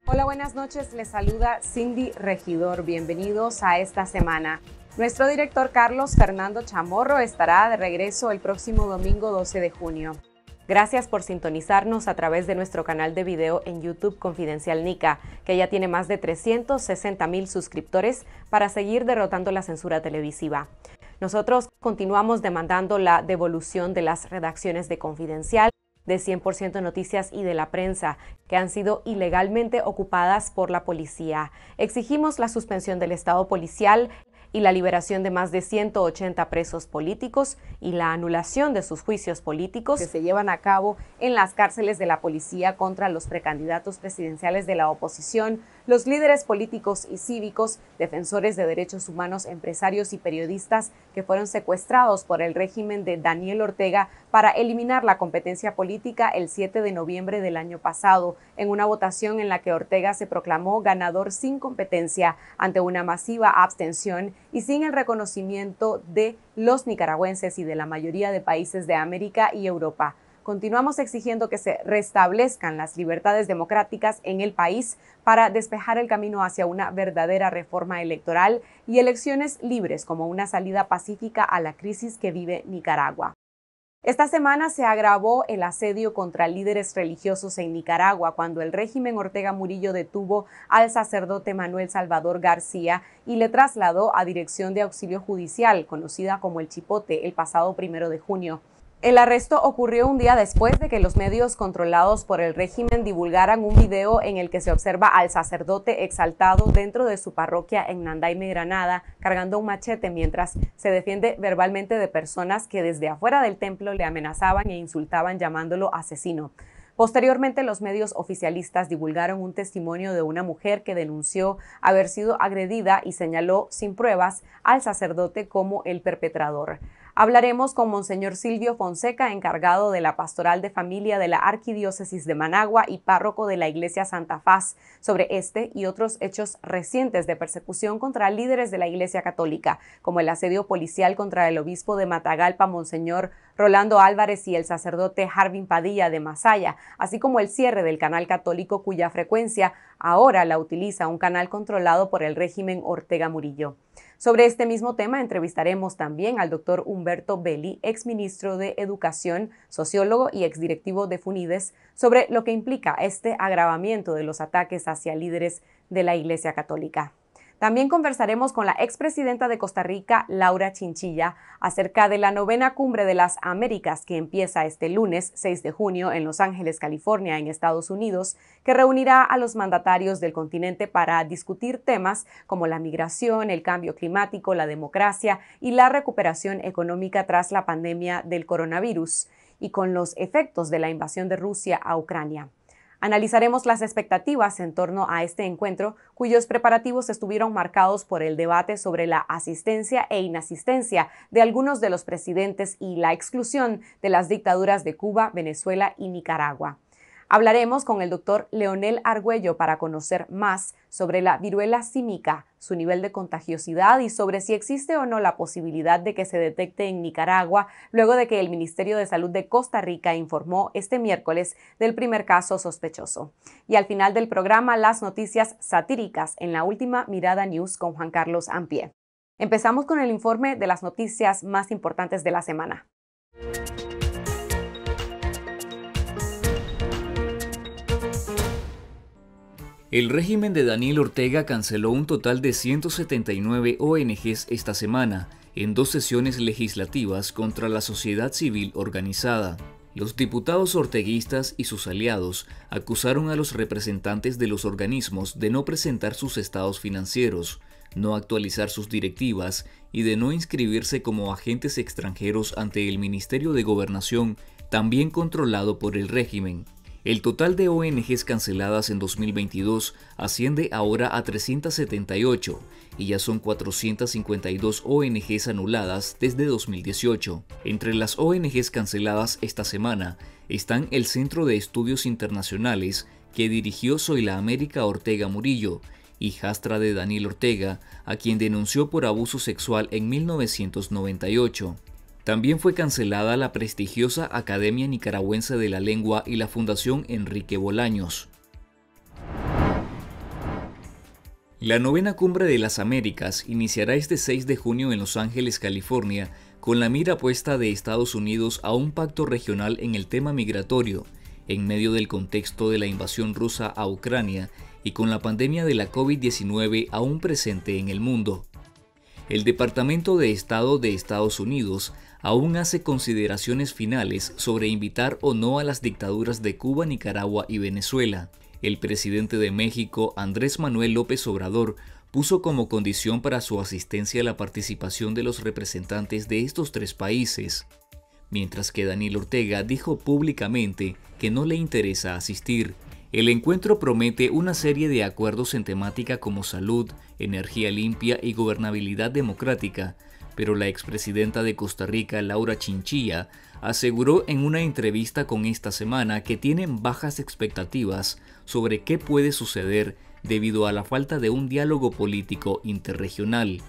Hola, buenas noches. Les saluda Cindy Regidor. Bienvenidos a esta semana. Nuestro director Carlos Fernando Chamorro estará de regreso el próximo domingo 12 de junio. Gracias por sintonizarnos a través de nuestro canal de video en YouTube Confidencial Nica, que ya tiene más de 360,000 suscriptores para seguir derrotando la censura televisiva. Nosotros continuamos demandando la devolución de las redacciones de Confidencial, de 100% Noticias y de la prensa, que han sido ilegalmente ocupadas por la policía. Exigimos la suspensión del estado policial y la liberación de más de 180 presos políticos y la anulación de sus juicios políticos que se llevan a cabo en las cárceles de la policía contra los precandidatos presidenciales de la oposición, los líderes políticos y cívicos, defensores de derechos humanos, empresarios y periodistas que fueron secuestrados por el régimen de Daniel Ortega para eliminar la competencia política el 7 de noviembre del año pasado, en una votación en la que Ortega se proclamó ganador sin competencia ante una masiva abstención y sin el reconocimiento de los nicaragüenses y de la mayoría de países de América y Europa. Continuamos exigiendo que se restablezcan las libertades democráticas en el país para despejar el camino hacia una verdadera reforma electoral y elecciones libres como una salida pacífica a la crisis que vive Nicaragua. Esta semana se agravó el asedio contra líderes religiosos en Nicaragua cuando el régimen Ortega Murillo detuvo al sacerdote Manuel Salvador García y le trasladó a Dirección de Auxilio Judicial, conocida como el Chipote, el pasado 1 de junio. El arresto ocurrió un día después de que los medios controlados por el régimen divulgaran un video en el que se observa al sacerdote exaltado dentro de su parroquia en Nandaime, Granada, cargando un machete mientras se defiende verbalmente de personas que desde afuera del templo le amenazaban e insultaban llamándolo asesino. Posteriormente, los medios oficialistas divulgaron un testimonio de una mujer que denunció haber sido agredida y señaló sin pruebas al sacerdote como el perpetrador. Hablaremos con Monseñor Silvio Fonseca, encargado de la Pastoral de Familia de la Arquidiócesis de Managua y párroco de la Iglesia Santa Faz, sobre este y otros hechos recientes de persecución contra líderes de la Iglesia Católica, como el asedio policial contra el obispo de Matagalpa, Monseñor Rolando Álvarez, y el sacerdote Harvin Padilla de Masaya, así como el cierre del canal católico cuya frecuencia ahora la utiliza un canal controlado por el régimen Ortega Murillo. Sobre este mismo tema entrevistaremos también al doctor Humberto Belli, exministro de Educación, sociólogo y exdirectivo de FUNIDES, sobre lo que implica este agravamiento de los ataques hacia líderes de la Iglesia Católica. También conversaremos con la expresidenta de Costa Rica, Laura Chinchilla, acerca de la 9ª Cumbre de las Américas que empieza este lunes 6 de junio en Los Ángeles, California, en Estados Unidos, que reunirá a los mandatarios del continente para discutir temas como la migración, el cambio climático, la democracia y la recuperación económica tras la pandemia del coronavirus y con los efectos de la invasión de Rusia a Ucrania. Analizaremos las expectativas en torno a este encuentro, cuyos preparativos estuvieron marcados por el debate sobre la asistencia e inasistencia de algunos de los presidentes y la exclusión de las dictaduras de Cuba, Venezuela y Nicaragua. Hablaremos con el doctor Leonel Argüello para conocer más sobre la viruela símica, su nivel de contagiosidad y sobre si existe o no la posibilidad de que se detecte en Nicaragua, luego de que el Ministerio de Salud de Costa Rica informó este miércoles del primer caso sospechoso. Y al final del programa, las noticias satíricas en la Última Mirada News con Juan Carlos Ampie. Empezamos con el informe de las noticias más importantes de la semana. El régimen de Daniel Ortega canceló un total de 179 ONGs esta semana, en 2 sesiones legislativas contra la sociedad civil organizada. Los diputados orteguistas y sus aliados acusaron a los representantes de los organismos de no presentar sus estados financieros, no actualizar sus directivas y de no inscribirse como agentes extranjeros ante el Ministerio de Gobernación, también controlado por el régimen. El total de ONGs canceladas en 2022 asciende ahora a 378 y ya son 452 ONGs anuladas desde 2018. Entre las ONGs canceladas esta semana están el Centro de Estudios Internacionales que dirigió Zoila América Ortega Murillo, hijastra de Daniel Ortega, a quien denunció por abuso sexual en 1998. También fue cancelada la prestigiosa Academia Nicaragüense de la Lengua y la Fundación Enrique Bolaños. La novena Cumbre de las Américas iniciará este 6 de junio en Los Ángeles, California, con la mira puesta de Estados Unidos a un pacto regional en el tema migratorio, en medio del contexto de la invasión rusa a Ucrania y con la pandemia de la COVID-19 aún presente en el mundo. El Departamento de Estado de Estados Unidos aún hace consideraciones finales sobre invitar o no a las dictaduras de Cuba, Nicaragua y Venezuela. El presidente de México, Andrés Manuel López Obrador, puso como condición para su asistencia la participación de los representantes de estos tres países, mientras que Daniel Ortega dijo públicamente que no le interesa asistir. El encuentro promete una serie de acuerdos en temática como salud, energía limpia y gobernabilidad democrática, pero la expresidenta de Costa Rica, Laura Chinchilla, aseguró en una entrevista con Esta Semana que tienen bajas expectativas sobre qué puede suceder debido a la falta de un diálogo político interregional.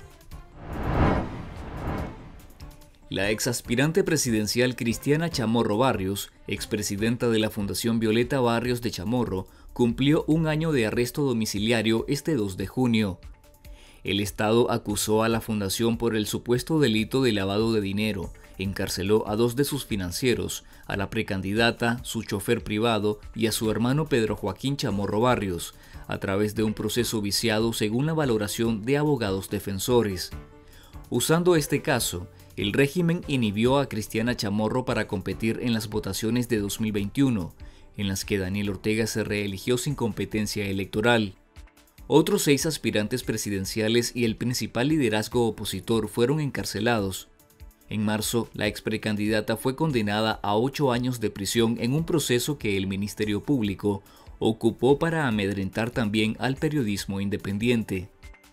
La exaspirante presidencial Cristiana Chamorro Barrios, expresidenta de la Fundación Violeta Barrios de Chamorro, cumplió un año de arresto domiciliario este 2 de junio. El Estado acusó a la fundación por el supuesto delito de lavado de dinero, encarceló a 2 de sus financieros, a la precandidata, su chofer privado y a su hermano Pedro Joaquín Chamorro Barrios, a través de un proceso viciado según la valoración de abogados defensores. Usando este caso, el régimen inhibió a Cristiana Chamorro para competir en las votaciones de 2021, en las que Daniel Ortega se reeligió sin competencia electoral. Otros 6 aspirantes presidenciales y el principal liderazgo opositor fueron encarcelados. En marzo, la exprecandidata fue condenada a 8 años de prisión en un proceso que el Ministerio Público ocupó para amedrentar también al periodismo independiente.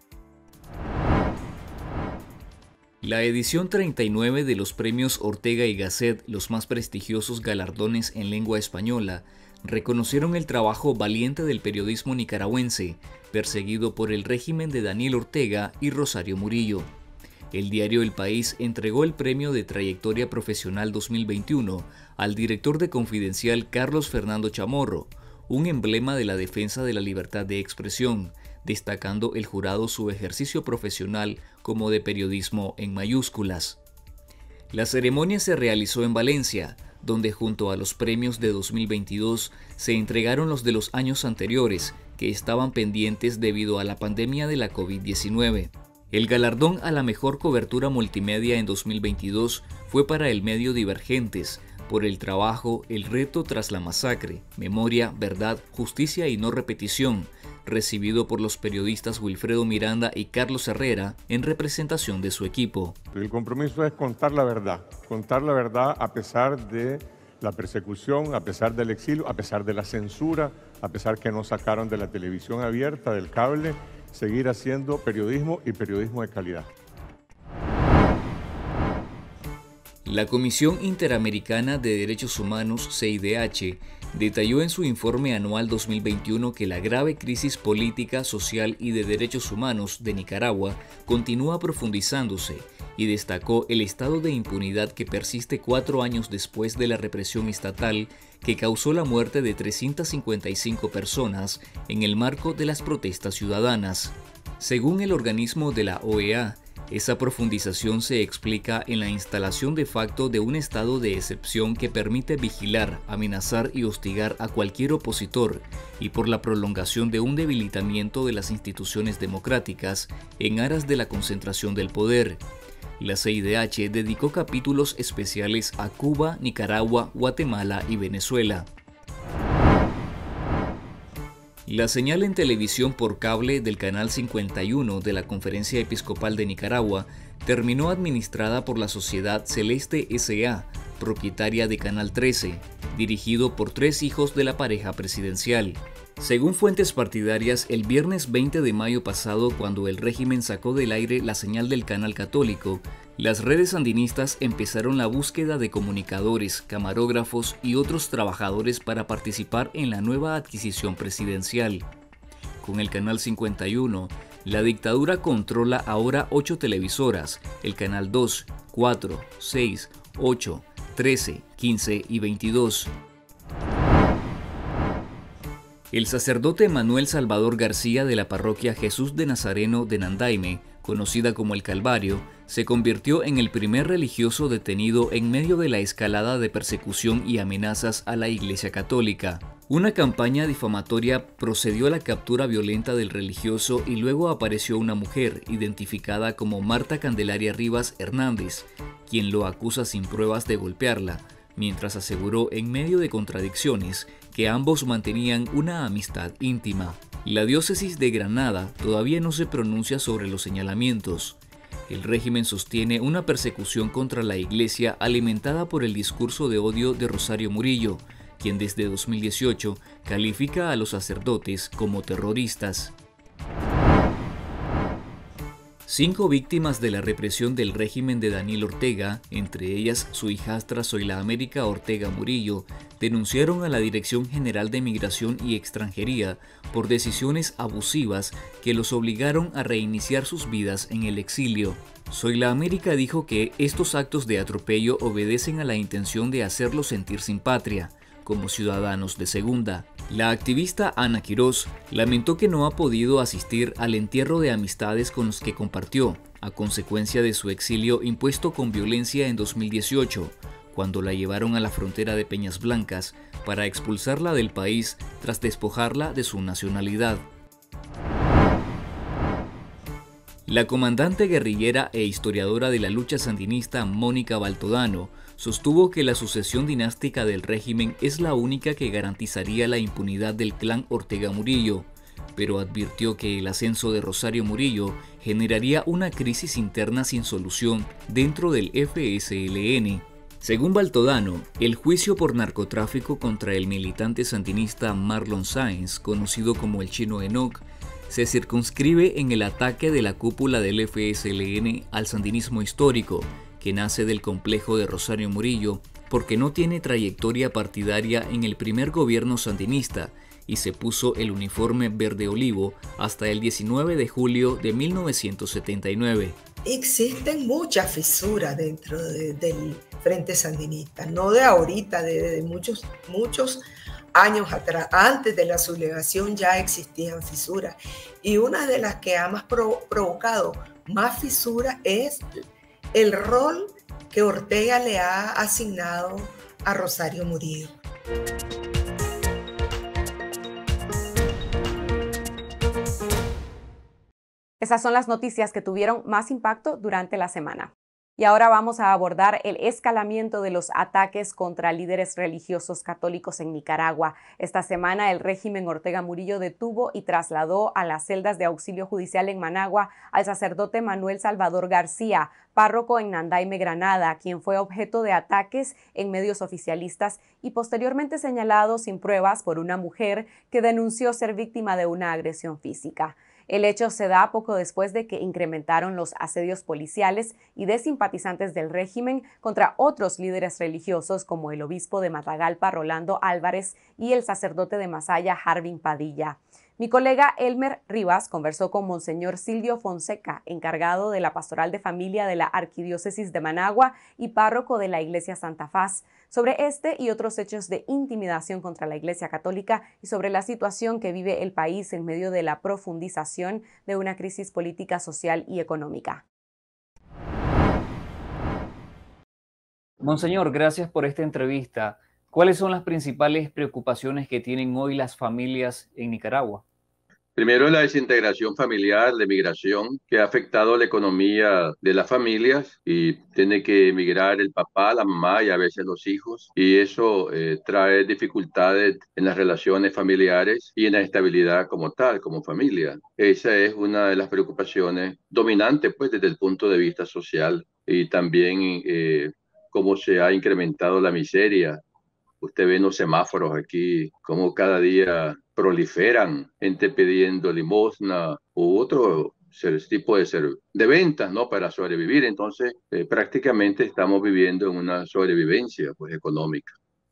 La edición 39 de los premios Ortega y Gasset, los más prestigiosos galardones en lengua española, reconocieron el trabajo valiente del periodismo nicaragüense, perseguido por el régimen de Daniel Ortega y Rosario Murillo. El diario El País entregó el premio de Trayectoria Profesional 2021 al director de Confidencial Carlos Fernando Chamorro, un emblema de la defensa de la libertad de expresión, destacando el jurado su ejercicio profesional como de periodismo en mayúsculas. La ceremonia se realizó en Valencia, donde junto a los premios de 2022 se entregaron los de los años anteriores, que estaban pendientes debido a la pandemia de la COVID-19. El galardón a la mejor cobertura multimedia en 2022 fue para el medio Divergentes, por el trabajo El reto tras la masacre, memoria, verdad, justicia y no repetición, recibido por los periodistas Wilfredo Miranda y Carlos Herrera en representación de su equipo. El compromiso es contar la verdad a pesar de la persecución, a pesar del exilio, a pesar de la censura, a pesar que nos sacaron de la televisión abierta, del cable, seguir haciendo periodismo y periodismo de calidad. La Comisión Interamericana de Derechos Humanos, CIDH, detalló en su informe anual 2021 que la grave crisis política, social y de derechos humanos de Nicaragua continúa profundizándose y destacó el estado de impunidad que persiste 4 años después de la represión estatal que causó la muerte de 355 personas en el marco de las protestas ciudadanas. Según el organismo de la OEA, esa profundización se explica en la instalación de facto de un estado de excepción que permite vigilar, amenazar y hostigar a cualquier opositor y por la prolongación de un debilitamiento de las instituciones democráticas en aras de la concentración del poder. La CIDH dedicó capítulos especiales a Cuba, Nicaragua, Guatemala y Venezuela. La señal en televisión por cable del Canal 51 de la Conferencia Episcopal de Nicaragua terminó administrada por la Sociedad Celeste S.A., propietaria de Canal 13, dirigido por 3 hijos de la pareja presidencial. Según fuentes partidarias, el viernes 20 de mayo pasado, cuando el régimen sacó del aire la señal del canal católico, las redes sandinistas empezaron la búsqueda de comunicadores, camarógrafos y otros trabajadores para participar en la nueva adquisición presidencial. Con el Canal 51, la dictadura controla ahora 8 televisoras, el Canal 2, 4, 6, 8, 13, 15 y 22. El sacerdote Manuel Salvador García de la parroquia Jesús de Nazareno de Nandaime, conocida como el Calvario, se convirtió en el primer religioso detenido en medio de la escalada de persecución y amenazas a la Iglesia Católica. Una campaña difamatoria procedió a la captura violenta del religioso y luego apareció una mujer, identificada como Marta Candelaria Rivas Hernández, quien lo acusa sin pruebas de golpearla, mientras aseguró en medio de contradicciones que ambos mantenían una amistad íntima. La diócesis de Granada todavía no se pronuncia sobre los señalamientos. El régimen sostiene una persecución contra la Iglesia alimentada por el discurso de odio de Rosario Murillo, quien desde 2018 califica a los sacerdotes como terroristas. 5 víctimas de la represión del régimen de Daniel Ortega, entre ellas su hijastra Zoila América Ortega Murillo, denunciaron a la Dirección General de Migración y Extranjería por decisiones abusivas que los obligaron a reiniciar sus vidas en el exilio. Zoila América dijo que estos actos de atropello obedecen a la intención de hacerlos sentir sin patria, como ciudadanos de segunda. La activista Ana Quirós lamentó que no ha podido asistir al entierro de amistades con los que compartió, a consecuencia de su exilio impuesto con violencia en 2018, cuando la llevaron a la frontera de Peñas Blancas para expulsarla del país tras despojarla de su nacionalidad. La comandante guerrillera e historiadora de la lucha sandinista Mónica Baltodano sostuvo que la sucesión dinástica del régimen es la única que garantizaría la impunidad del clan Ortega Murillo, pero advirtió que el ascenso de Rosario Murillo generaría una crisis interna sin solución dentro del FSLN. Según Baltodano, el juicio por narcotráfico contra el militante sandinista Marlon Sáenz, conocido como el Chino Enoch, se circunscribe en el ataque de la cúpula del FSLN al sandinismo histórico, que nace del complejo de Rosario Murillo porque no tiene trayectoria partidaria en el primer gobierno sandinista y se puso el uniforme verde olivo hasta el 19 de julio de 1979. Existen muchas fisuras dentro del Frente Sandinista, no de ahorita, de muchos años atrás. Antes de la sublevación ya existían fisuras, y una de las que ha más provocado más fisuras es el rol que Ortega le ha asignado a Rosario Murillo. Esas son las noticias que tuvieron más impacto durante la semana. Y ahora vamos a abordar el escalamiento de los ataques contra líderes religiosos católicos en Nicaragua. Esta semana el régimen Ortega Murillo detuvo y trasladó a las celdas de auxilio judicial en Managua al sacerdote Manuel Salvador García, párroco en Nandaime, Granada, quien fue objeto de ataques en medios oficialistas y posteriormente señalado sin pruebas por una mujer que denunció ser víctima de una agresión física. El hecho se da poco después de que incrementaron los asedios policiales y de simpatizantes del régimen contra otros líderes religiosos como el obispo de Matagalpa, Rolando Álvarez, y el sacerdote de Masaya, Harvin Padilla. Mi colega Elmer Rivas conversó con Monseñor Silvio Fonseca, encargado de la Pastoral de Familia de la Arquidiócesis de Managua y párroco de la Iglesia Santa Faz, sobre este y otros hechos de intimidación contra la Iglesia Católica y sobre la situación que vive el país en medio de la profundización de una crisis política, social y económica. Monseñor, gracias por esta entrevista. ¿Cuáles son las principales preocupaciones que tienen hoy las familias en Nicaragua? Primero, la desintegración familiar, la emigración, que ha afectado la economía de las familias y tiene que emigrar el papá, la mamá y a veces los hijos. Y eso trae dificultades en las relaciones familiares y en la estabilidad como tal, como familia. Esa es una de las preocupaciones dominantes, pues, desde el punto de vista social. Y también cómo se ha incrementado la miseria. Usted ve en los semáforos aquí cómo cada día proliferan gente pidiendo limosna u otro tipo de ventas, ¿no? Para sobrevivir. Entonces, prácticamente estamos viviendo en una sobrevivencia, pues, económica.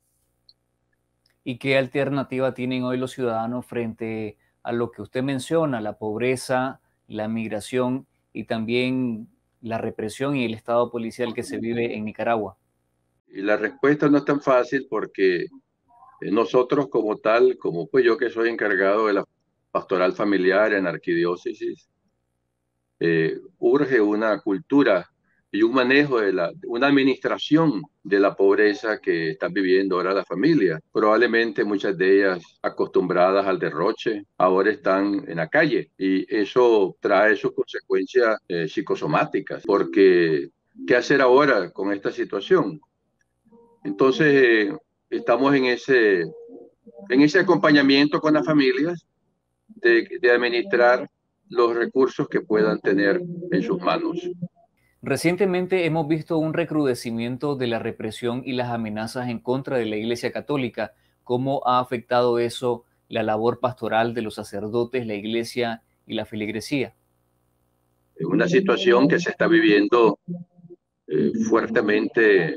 ¿Y qué alternativa tienen hoy los ciudadanos frente a lo que usted menciona, la pobreza, la migración y también la represión y el estado policial que se vive en Nicaragua? Y la respuesta no es tan fácil porque Nosotros como tal, como pues yo que soy encargado de la pastoral familiar en arquidiócesis, urge una cultura y un manejo una administración de la pobreza que están viviendo ahora las familias. Probablemente muchas de ellas acostumbradas al derroche, ahora están en la calle y eso trae sus consecuencias psicosomáticas, porque ¿qué hacer ahora con esta situación? Entonces, estamos en ese acompañamiento con las familias de administrar los recursos que puedan tener en sus manos. Recientemente hemos visto un recrudecimiento de la represión y las amenazas en contra de la Iglesia Católica. ¿Cómo ha afectado eso la labor pastoral de los sacerdotes, la Iglesia y la feligresía? Es una situación que se está viviendo fuertemente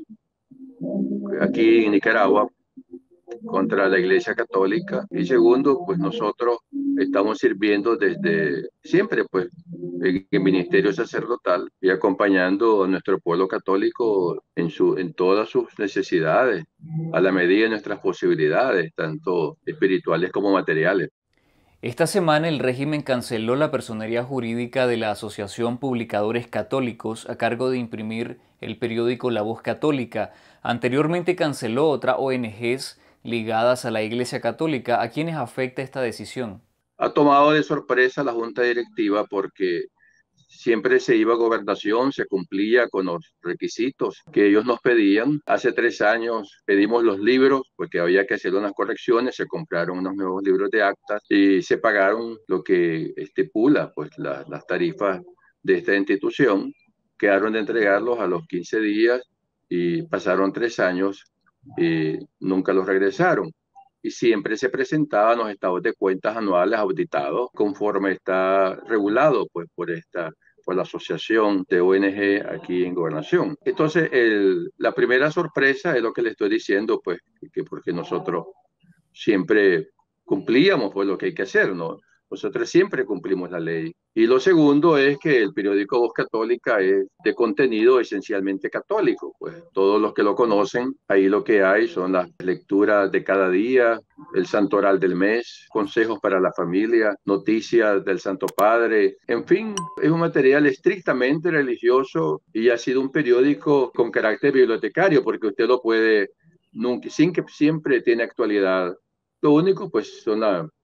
aquí en Nicaragua contra la Iglesia Católica, y segundo, pues nosotros estamos sirviendo desde siempre, pues, en el ministerio sacerdotal y acompañando a nuestro pueblo católico en todas sus necesidades, a la medida de nuestras posibilidades, tanto espirituales como materiales. Esta semana el régimen canceló la personería jurídica de la Asociación Publicadores Católicos a cargo de imprimir el periódico La Voz Católica. Anteriormente canceló otras ONGs ligadas a la Iglesia Católica. ¿A quiénes afecta esta decisión? Ha tomado de sorpresa la Junta Directiva porque siempre se iba a gobernación, se cumplía con los requisitos que ellos nos pedían. Hace 3 años pedimos los libros porque había que hacer unas correcciones, se compraron unos nuevos libros de actas y se pagaron lo que estipula pues, las tarifas de esta institución. Quedaron de entregarlos a los 15 días y pasaron 3 años y nunca los regresaron. Y siempre se presentaban los estados de cuentas anuales auditados conforme está regulado pues, por la Asociación de ONG aquí en Gobernación. Entonces, la primera sorpresa es lo que le estoy diciendo, pues, que porque nosotros siempre cumplíamos pues lo que hay que hacer, ¿no? Nosotros siempre cumplimos la ley. Y lo segundo es que el periódico Voz Católica es de contenido esencialmente católico. Pues todos los que lo conocen, ahí lo que hay son las lecturas de cada día, el santoral del mes, consejos para la familia, noticias del Santo Padre. En fin, es un material estrictamente religioso y ha sido un periódico con carácter bibliotecario porque usted lo puede, nunca, sin que siempre tiene actualidad. Lo único, pues, son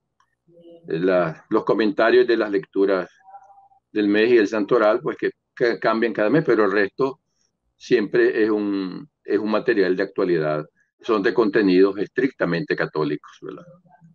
los comentarios de las lecturas del mes y el santoral, pues, que cambian cada mes, pero el resto siempre es un material de actualidad. Son de contenidos estrictamente católicos, ¿verdad?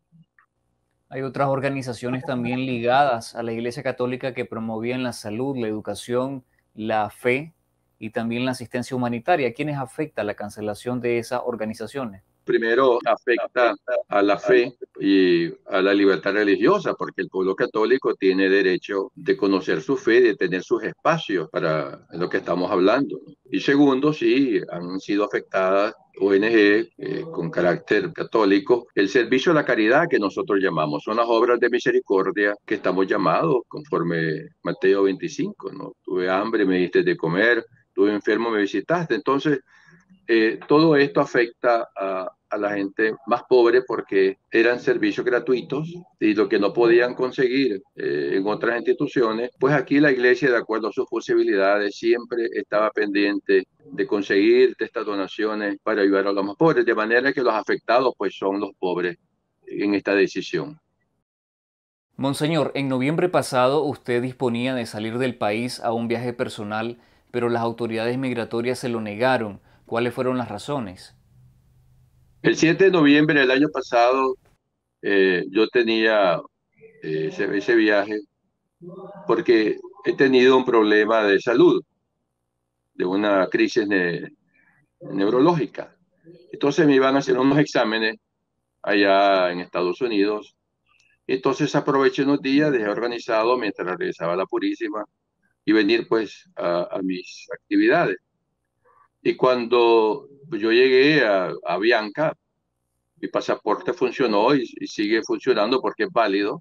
Hay otras organizaciones también ligadas a la Iglesia Católica que promovían la salud, la educación, la fe y también la asistencia humanitaria. ¿A quiénes afecta la cancelación de esas organizaciones? Primero afecta a la fe y a la libertad religiosa, porque el pueblo católico tiene derecho de conocer su fe, de tener sus espacios para lo que estamos hablando. Y segundo, sí, han sido afectadas ONG con carácter católico, el servicio a la caridad que nosotros llamamos, son las obras de misericordia que estamos llamados conforme Mateo 25, ¿no? Tuve hambre, me diste de comer, estuve enfermo, me visitaste. Entonces, todo esto afecta a la gente más pobre porque eran servicios gratuitos y lo que no podían conseguir en otras instituciones, pues aquí la iglesia, de acuerdo a sus posibilidades, siempre estaba pendiente de conseguir estas donaciones para ayudar a los más pobres, de manera que los afectados pues son los pobres en esta decisión. Monseñor, en noviembre pasado usted disponía de salir del país a un viaje personal, pero las autoridades migratorias se lo negaron. ¿Cuáles fueron las razones? El 7 de noviembre del año pasado yo tenía ese viaje porque he tenido un problema de salud, de una crisis neurológica. Entonces me iban a hacer unos exámenes allá en Estados Unidos. Entonces aproveché unos días, dejé organizado mientras regresaba a la Purísima y venir pues a mis actividades. Y cuando yo llegué a Bianca, mi pasaporte funcionó y sigue funcionando porque es válido.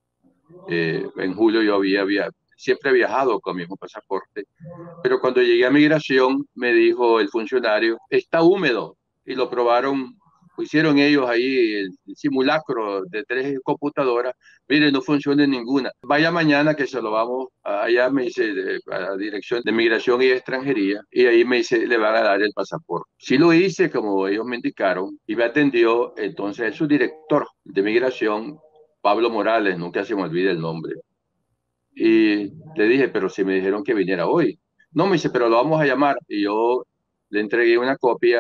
En julio yo siempre he viajado con mi mismo pasaporte, pero cuando llegué a migración me dijo el funcionario, está húmedo, y lo probaron hicieron ellos ahí el simulacro de 3 computadoras. Mire, no funciona ninguna. Vaya mañana que se lo vamos, allá me dice, a la Dirección de Migración y Extranjería, y ahí me dice, le van a dar el pasaporte. Sí lo hice como ellos me indicaron, y me atendió entonces el subdirector de Migración, Pablo Morales, nunca se me olvida el nombre. Y le dije, pero si me dijeron que viniera hoy. No, me dice, pero lo vamos a llamar. Y yo le entregué una copia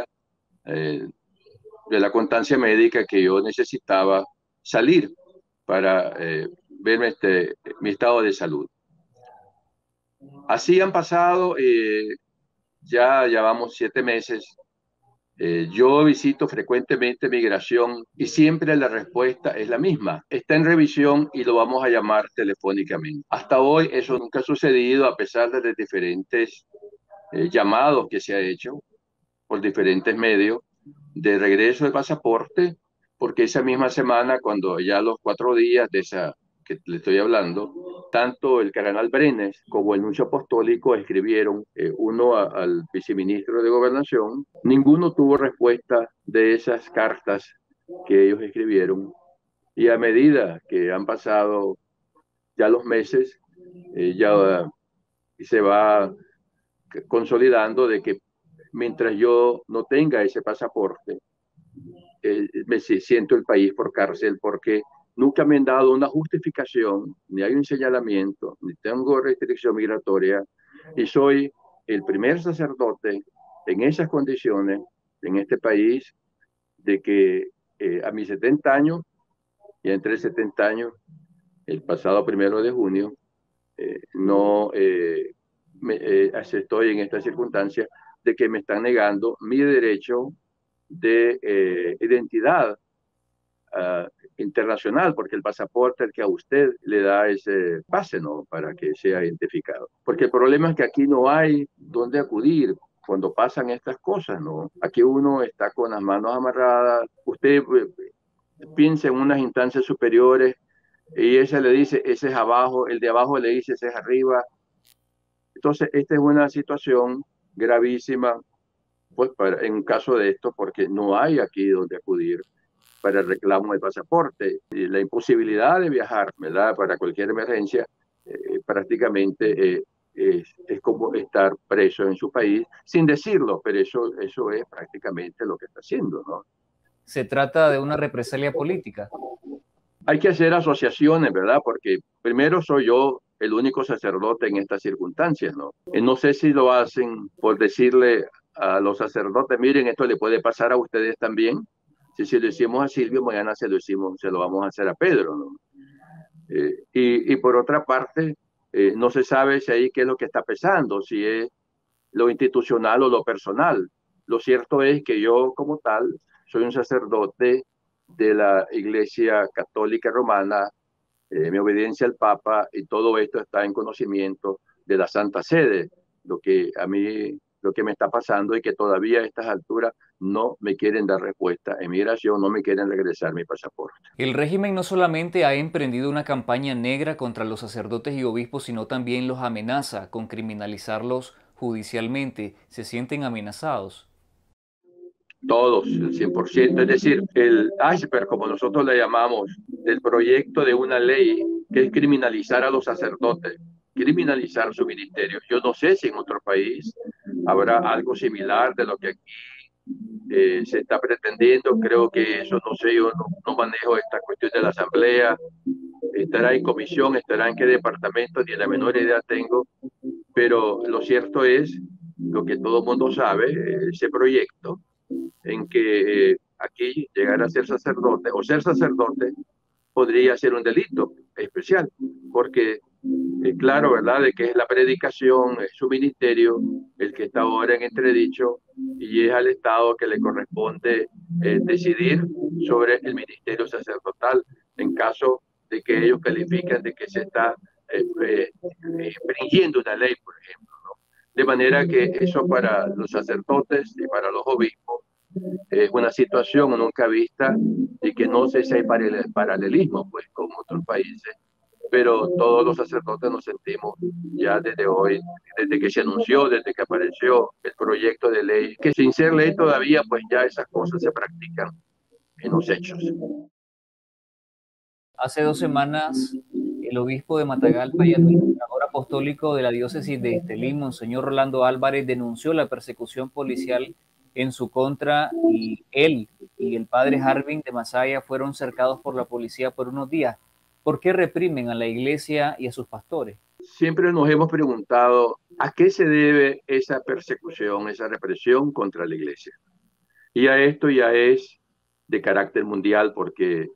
de la constancia médica que yo necesitaba salir para ver mi estado de salud. Así han pasado, ya vamos 7 meses. Yo visito frecuentemente migración y siempre la respuesta es la misma. Está en revisión y lo vamos a llamar telefónicamente. Hasta hoy eso nunca ha sucedido a pesar de los diferentes llamados que se ha hecho por diferentes medios de regreso del pasaporte, porque esa misma semana, cuando ya los 4 días de esa que le estoy hablando, tanto el cardenal Brenes como el nuncio apostólico escribieron, uno al viceministro de Gobernación. Ninguno tuvo respuesta de esas cartas que ellos escribieron, y a medida que han pasado ya los meses, ya se va consolidando de que mientras yo no tenga ese pasaporte, me siento el país por cárcel, porque nunca me han dado una justificación, ni hay un señalamiento, ni tengo restricción migratoria, y soy el primer sacerdote en esas condiciones en este país, de que a mis 70 años, y entre 70 años, el pasado 1 de junio, no estoy en esta circunstancia de que me están negando mi derecho de identidad internacional, porque el pasaporte el que a usted le da ese pase, ¿no?, para que sea identificado. Porque el problema es que aquí no hay dónde acudir cuando pasan estas cosas, ¿no? Aquí uno está con las manos amarradas. Usted piensa en unas instancias superiores y ella le dice, ese es abajo, el de abajo le dice, ese es arriba. Entonces, esta es una situación gravísima, pues, en caso de esto, porque no hay aquí donde acudir para el reclamo del pasaporte. Y la imposibilidad de viajar, ¿verdad?, para cualquier emergencia, prácticamente es como estar preso en su país, sin decirlo, pero eso es prácticamente lo que está haciendo, ¿no? ¿Se trata de una represalia política? Hay que hacer asociaciones, ¿verdad? Porque primero soy yo el único sacerdote en estas circunstancias, ¿no? No sé si lo hacen por decirle a los sacerdotes, miren, esto le puede pasar a ustedes también. Si lo hicimos a Silvio, mañana se lo vamos a hacer a Pedro, ¿no? Y por otra parte, no se sabe si ahí qué es lo que está pesando, si es lo institucional o lo personal. Lo cierto es que yo, como tal, soy un sacerdote de la Iglesia Católica Romana, mi obediencia al Papa, y todo esto está en conocimiento de la Santa Sede. Lo que me está pasando es que todavía a estas alturas no me quieren dar respuesta en migración, no me quieren regresar mi pasaporte. El régimen no solamente ha emprendido una campaña negra contra los sacerdotes y obispos, sino también los amenaza con criminalizarlos judicialmente. ¿Se sienten amenazados? Todos, el 100%, es decir, el iceberg, como nosotros le llamamos, del proyecto de una ley que es criminalizar a los sacerdotes, criminalizar su ministerio. Yo no sé si en otro país habrá algo similar de lo que aquí se está pretendiendo. Creo que eso, no sé, yo no manejo esta cuestión de la asamblea, estará en comisión, estará en qué departamento, ni la menor idea tengo, pero lo cierto es, lo que todo el mundo sabe, ese proyecto en que aquí llegar a ser sacerdote o ser sacerdote podría ser un delito especial, porque claro, ¿verdad?, de que es la predicación, es su ministerio el que está ahora en entredicho, y es al Estado que le corresponde decidir sobre el ministerio sacerdotal en caso de que ellos califiquen de que se está infringiendo una ley, por ejemplo, ¿no? De manera que eso para los sacerdotes y para los obispos es una situación nunca vista, y que no sé si hay paralelismo pues con otros países, pero todos los sacerdotes nos sentimos ya desde hoy, desde que se anunció, desde que apareció el proyecto de ley, que sin ser ley todavía, pues ya esas cosas se practican en los hechos. Hace 2 semanas, el obispo de Matagalpa y administrador apostólico de la diócesis de Estelí, Monseñor Rolando Álvarez, denunció la persecución policial en su contra y él y el padre Harvin de Masaya fueron cercados por la policía por unos días. ¿Por qué reprimen a la iglesia y a sus pastores? Siempre nos hemos preguntado a qué se debe esa persecución, esa represión contra la iglesia. Y a esto ya es de carácter mundial porque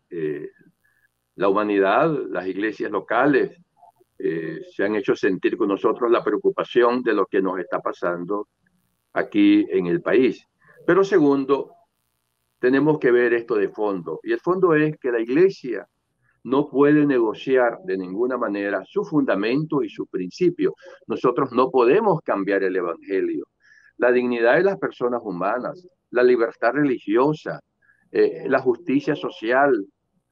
la humanidad, las iglesias locales, se han hecho sentir con nosotros la preocupación de lo que nos está pasando aquí en el país. Pero segundo, tenemos que ver esto de fondo. Y el fondo es que la iglesia no puede negociar de ninguna manera su fundamento y su principio. Nosotros no podemos cambiar el evangelio. La dignidad de las personas humanas, la libertad religiosa, la justicia social,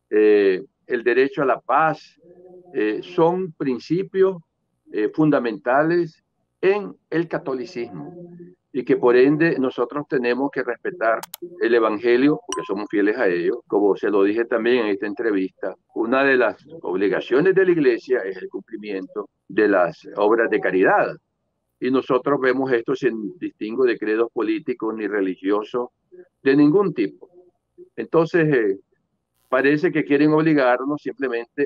el derecho a la paz, son principios fundamentales en el catolicismo y que por ende nosotros tenemos que respetar el evangelio porque somos fieles a ello. Como se lo dije también en esta entrevista, una de las obligaciones de la iglesia es el cumplimiento de las obras de caridad. Y nosotros vemos esto sin distingo de credos políticos ni religiosos de ningún tipo. Entonces, parece que quieren obligarnos simplemente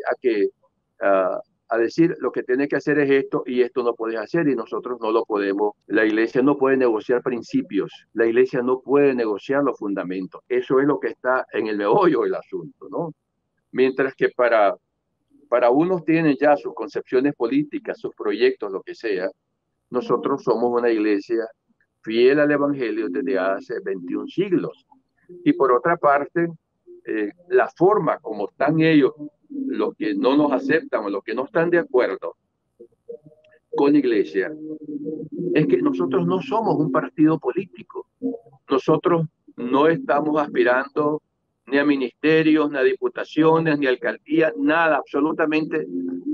a decir lo que tienes que hacer es esto y esto no puedes hacer y nosotros no lo podemos. La iglesia no puede negociar principios, la iglesia no puede negociar los fundamentos. Eso es lo que está en el meollo del asunto, ¿no? Mientras que para unos tienen ya sus concepciones políticas, sus proyectos, lo que sea, nosotros somos una iglesia fiel al evangelio desde hace 21 siglos. Y por otra parte, la forma como están ellos, los que no nos aceptan o los que no están de acuerdo con la iglesia, es que nosotros no somos un partido político. Nosotros no estamos aspirando ni a ministerios, ni a diputaciones, ni a alcaldías, nada, absolutamente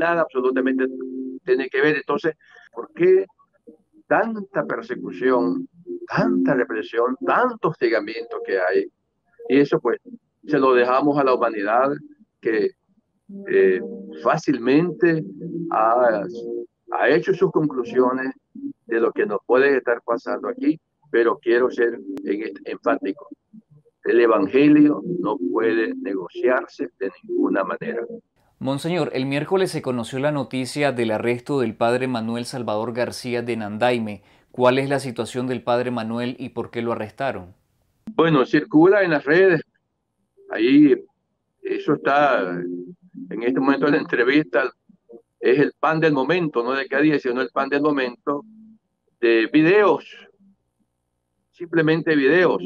tiene que ver. Entonces, ¿por qué tanta persecución, tanta represión, tanto hostigamiento que hay? Y eso pues se lo dejamos a la humanidad que fácilmente ha hecho sus conclusiones de lo que nos puede estar pasando aquí, pero quiero ser enfático. El evangelio no puede negociarse de ninguna manera. Monseñor, el miércoles se conoció la noticia del arresto del padre Manuel Salvador García de Nandaime. ¿Cuál es la situación del padre Manuel y por qué lo arrestaron? Bueno, circula en las redes. Ahí, eso está en este momento de la entrevista, es el pan del momento, no de cada día, sino el pan del momento de videos, simplemente videos.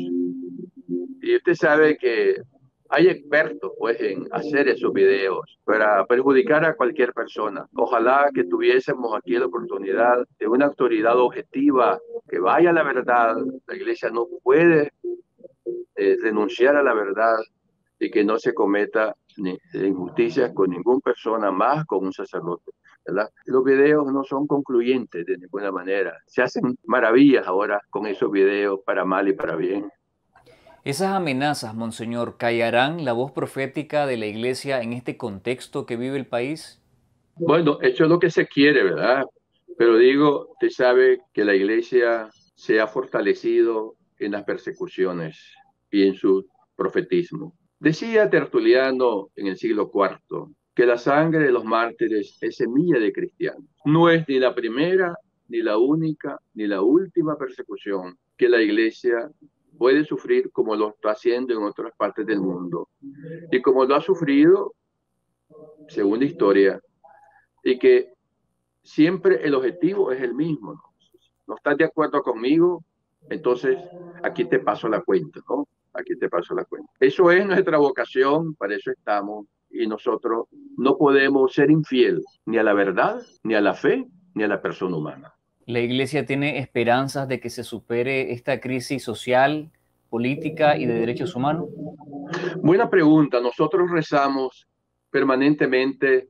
Y usted sabe que hay expertos pues en hacer esos videos para perjudicar a cualquier persona. Ojalá que tuviésemos aquí la oportunidad de una autoridad objetiva que vaya a la verdad. La iglesia no puede renunciar a la verdad y que no se cometa injusticias con ninguna persona, más con un sacerdote, ¿verdad? Los videos no son concluyentes de ninguna manera. Se hacen maravillas ahora con esos videos para mal y para bien. Esas amenazas, Monseñor, ¿callarán la voz profética de la Iglesia en este contexto que vive el país? Bueno, eso es lo que se quiere, ¿verdad? Pero digo, usted sabe que la Iglesia se ha fortalecido en las persecuciones y en su profetismo. Decía Tertuliano en el siglo IV que la sangre de los mártires es semilla de cristianos. No es ni la primera, ni la única, ni la última persecución que la Iglesia puede sufrir como lo está haciendo en otras partes del mundo. Y como lo ha sufrido, según la historia, y que siempre el objetivo es el mismo, ¿no? ¿No estás de acuerdo conmigo? Entonces, aquí te paso la cuenta, ¿no? Aquí te paso la cuenta. Eso es nuestra vocación, para eso estamos, y nosotros no podemos ser infiel ni a la verdad, ni a la fe, ni a la persona humana. ¿La Iglesia tiene esperanzas de que se supere esta crisis social, política y de derechos humanos? Buena pregunta. Nosotros rezamos permanentemente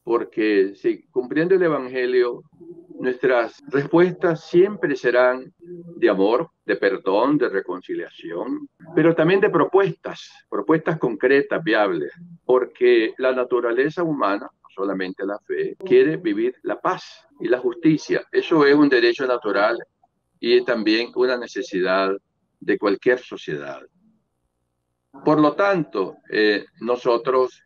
porque si cumpliendo el Evangelio, nuestras respuestas siempre serán de amor, de perdón, de reconciliación, pero también de propuestas concretas, viables, porque la naturaleza humana, no solamente la fe, quiere vivir la paz y la justicia. Eso es un derecho natural y es también una necesidad de cualquier sociedad. Por lo tanto, nosotros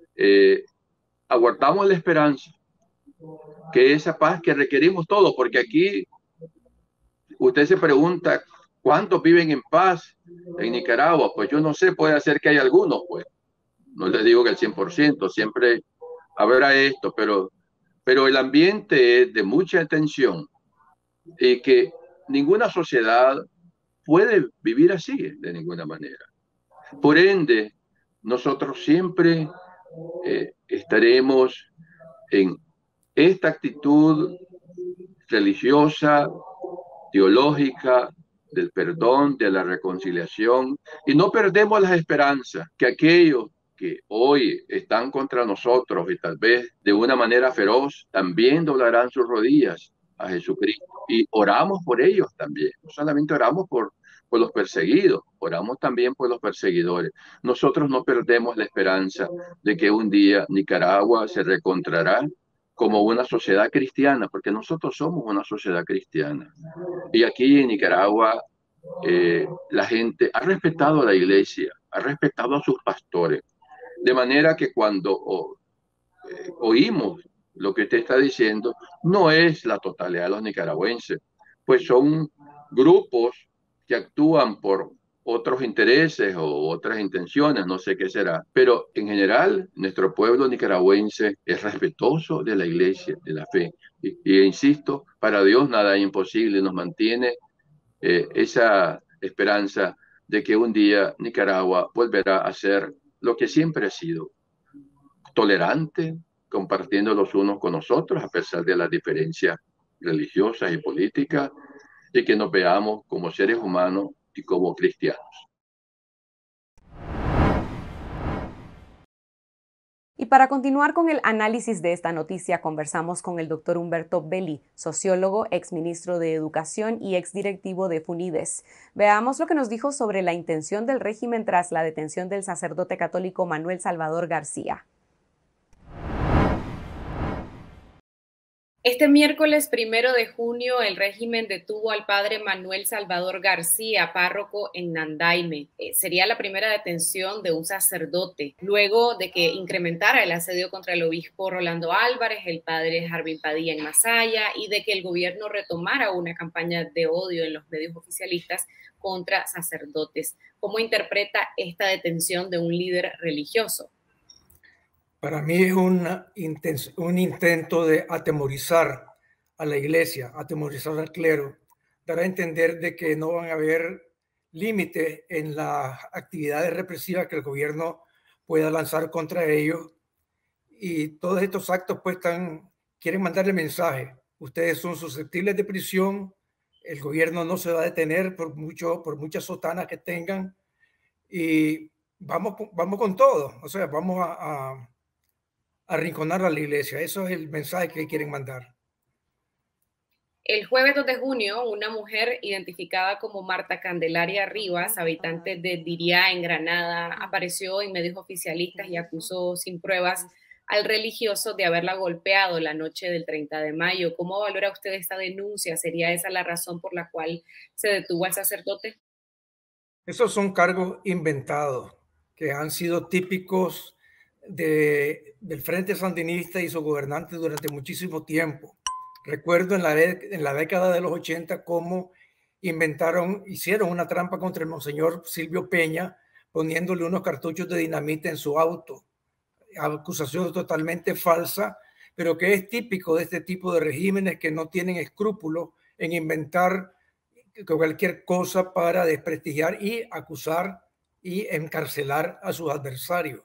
aguardamos la esperanza que esa paz que requerimos todos, porque aquí usted se pregunta cuántos viven en paz en Nicaragua. Pues yo no sé, puede ser que hay algunos, pues no les digo que el 100%, siempre habrá esto, pero el ambiente es de mucha tensión y que ninguna sociedad puede vivir así de ninguna manera. Por ende, nosotros siempre estaremos en esta actitud religiosa, teológica, del perdón, de la reconciliación, y no perdemos las esperanzas que aquellos que hoy están contra nosotros y tal vez de una manera feroz, también doblarán sus rodillas a Jesucristo. Y oramos por ellos también, no solamente oramos por los perseguidos, oramos también por los perseguidores. Nosotros no perdemos la esperanza de que un día Nicaragua se reencontrará como una sociedad cristiana, porque nosotros somos una sociedad cristiana. Y aquí en Nicaragua la gente ha respetado a la iglesia, ha respetado a sus pastores, de manera que cuando oímos lo que usted está diciendo, no es la totalidad de los nicaragüenses, pues son grupos que actúan por otros intereses o otras intenciones, no sé qué será, pero en general nuestro pueblo nicaragüense es respetuoso de la iglesia, de la fe, y insisto, para Dios nada es imposible, nos mantiene esa esperanza de que un día Nicaragua volverá a ser lo que siempre ha sido, tolerante, compartiendo los unos con los otros a pesar de las diferencias religiosas y políticas, y que nos veamos como seres humanos y como cristianos. Y para continuar con el análisis de esta noticia, conversamos con el doctor Humberto Belli, sociólogo, exministro de Educación y exdirectivo de FUNIDES. Veamos lo que nos dijo sobre la intención del régimen tras la detención del sacerdote católico Manuel Salvador García. Este miércoles 1 de junio, el régimen detuvo al padre Manuel Salvador García, párroco en Nandaime. Sería la primera detención de un sacerdote, luego de que incrementara el asedio contra el obispo Rolando Álvarez, el padre Jarvin Padilla en Masaya, y de que el gobierno retomara una campaña de odio en los medios oficialistas contra sacerdotes. ¿Cómo interpreta esta detención de un líder religioso? Para mí es un intento de atemorizar a la iglesia, atemorizar al clero, dar a entender de que no van a haber límite en las actividades represivas que el gobierno pueda lanzar contra ellos. Y todos estos actos pues quieren mandarle mensaje. Ustedes son susceptibles de prisión, el gobierno no se va a detener por muchas sotanas que tengan, y vamos con todo. O sea, vamos a arrinconar a la iglesia. Eso es el mensaje que quieren mandar. El jueves 2 de junio, una mujer identificada como Marta Candelaria Rivas, habitante de Diriá, en Granada, apareció en medios oficialistas y acusó sin pruebas al religioso de haberla golpeado la noche del 30 de mayo. ¿Cómo valora usted esta denuncia? ¿Sería esa la razón por la cual se detuvo al sacerdote? Esos son cargos inventados que han sido típicos del Frente Sandinista y sus gobernantes durante muchísimo tiempo. Recuerdo en la década de los 80 cómo hicieron una trampa contra el monseñor Silvio Peña poniéndole unos cartuchos de dinamita en su auto. Acusación totalmente falsa, pero que es típico de este tipo de regímenes que no tienen escrúpulos en inventar cualquier cosa para desprestigiar y acusar y encarcelar a sus adversarios.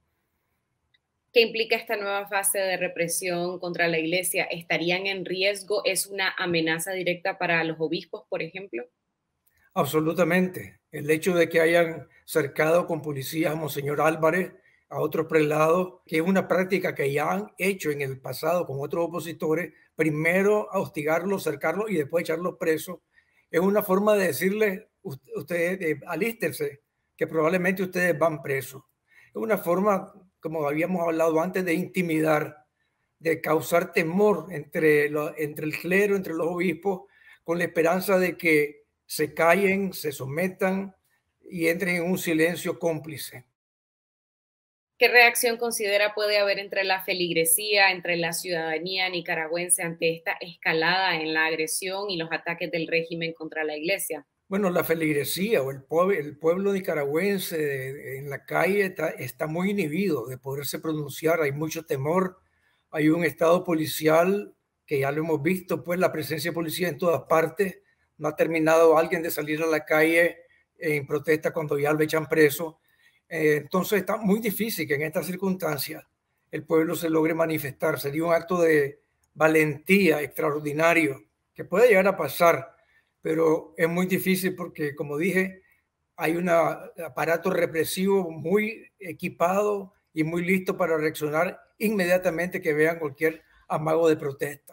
¿Qué implica esta nueva fase de represión contra la iglesia? ¿Estarían en riesgo? ¿Es una amenaza directa para los obispos, por ejemplo? Absolutamente. El hecho de que hayan cercado con policías a Monseñor Álvarez a otros prelados, que es una práctica que ya han hecho en el pasado con otros opositores, primero a hostigarlos, cercarlos y después echarlos presos. Es una forma de decirles, ustedes alístense, que probablemente ustedes van presos. Es una forma, como habíamos hablado antes, de intimidar, de causar temor entre el clero, entre los obispos, con la esperanza de que se callen, se sometan y entren en un silencio cómplice. ¿Qué reacción considera puede haber entre la feligresía, entre la ciudadanía nicaragüense ante esta escalada en la agresión y los ataques del régimen contra la iglesia? Bueno, la feligresía o el pueblo nicaragüense en la calle está muy inhibido de poderse pronunciar. Hay mucho temor, hay un estado policial que ya lo hemos visto, pues la presencia de policía en todas partes. No ha terminado alguien de salir a la calle en protesta cuando ya lo echan preso. Entonces está muy difícil que en estas circunstancias el pueblo se logre manifestar. Sería un acto de valentía extraordinario que puede llegar a pasar, pero es muy difícil porque, como dije, hay un aparato represivo muy equipado y muy listo para reaccionar inmediatamente que vean cualquier amago de protesta.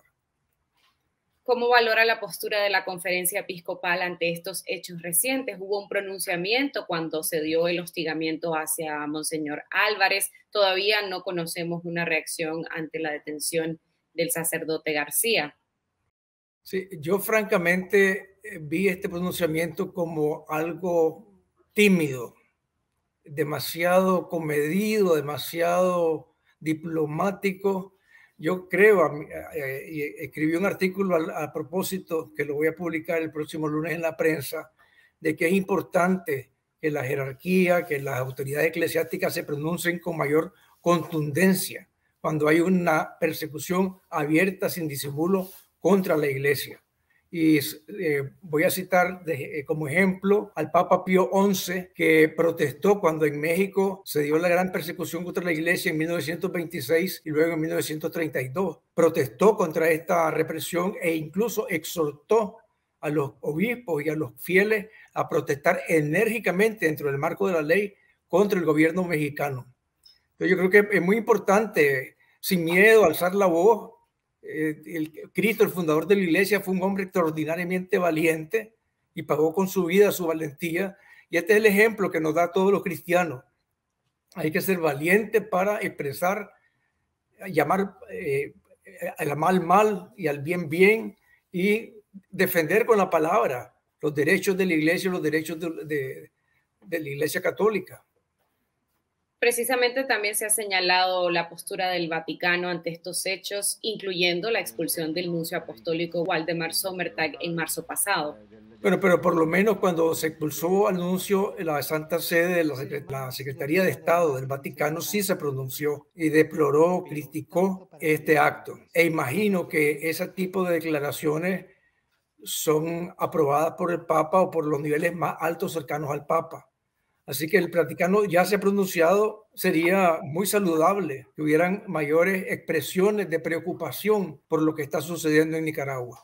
¿Cómo valora la postura de la conferencia episcopal ante estos hechos recientes? Hubo un pronunciamiento cuando se dio el hostigamiento hacia Monseñor Álvarez. Todavía no conocemos una reacción ante la detención del sacerdote García. Sí, yo francamente vi este pronunciamiento como algo tímido, demasiado comedido, demasiado diplomático. Yo creo, escribí un artículo a propósito que lo voy a publicar el próximo lunes en la prensa, de que es importante que la jerarquía, que las autoridades eclesiásticas se pronuncien con mayor contundencia cuando hay una persecución abierta sin disimulo contra la iglesia. Y voy a citar como ejemplo al Papa Pío XI, que protestó cuando en México se dio la gran persecución contra la iglesia en 1926 y luego en 1932. Protestó contra esta represión e incluso exhortó a los obispos y a los fieles a protestar enérgicamente dentro del marco de la ley contra el gobierno mexicano. Entonces yo creo que es muy importante, sin miedo, alzar la voz. Cristo, el fundador de la iglesia, fue un hombre extraordinariamente valiente y pagó con su vida su valentía. Y este es el ejemplo que nos da a todos los cristianos. Hay que ser valiente para expresar, llamar al mal mal y al bien bien y defender con la palabra los derechos de la iglesia, los derechos de la iglesia católica. Precisamente también se ha señalado la postura del Vaticano ante estos hechos, incluyendo la expulsión del nuncio apostólico Waldemar Sommertag en marzo pasado. Bueno, pero por lo menos cuando se expulsó al nuncio, la Santa Sede, la Secretaría de Estado del Vaticano sí se pronunció y deploró, criticó este acto. E imagino que ese tipo de declaraciones son aprobadas por el Papa o por los niveles más altos cercanos al Papa. Así que el Vaticano ya se ha pronunciado. Sería muy saludable que hubieran mayores expresiones de preocupación por lo que está sucediendo en Nicaragua.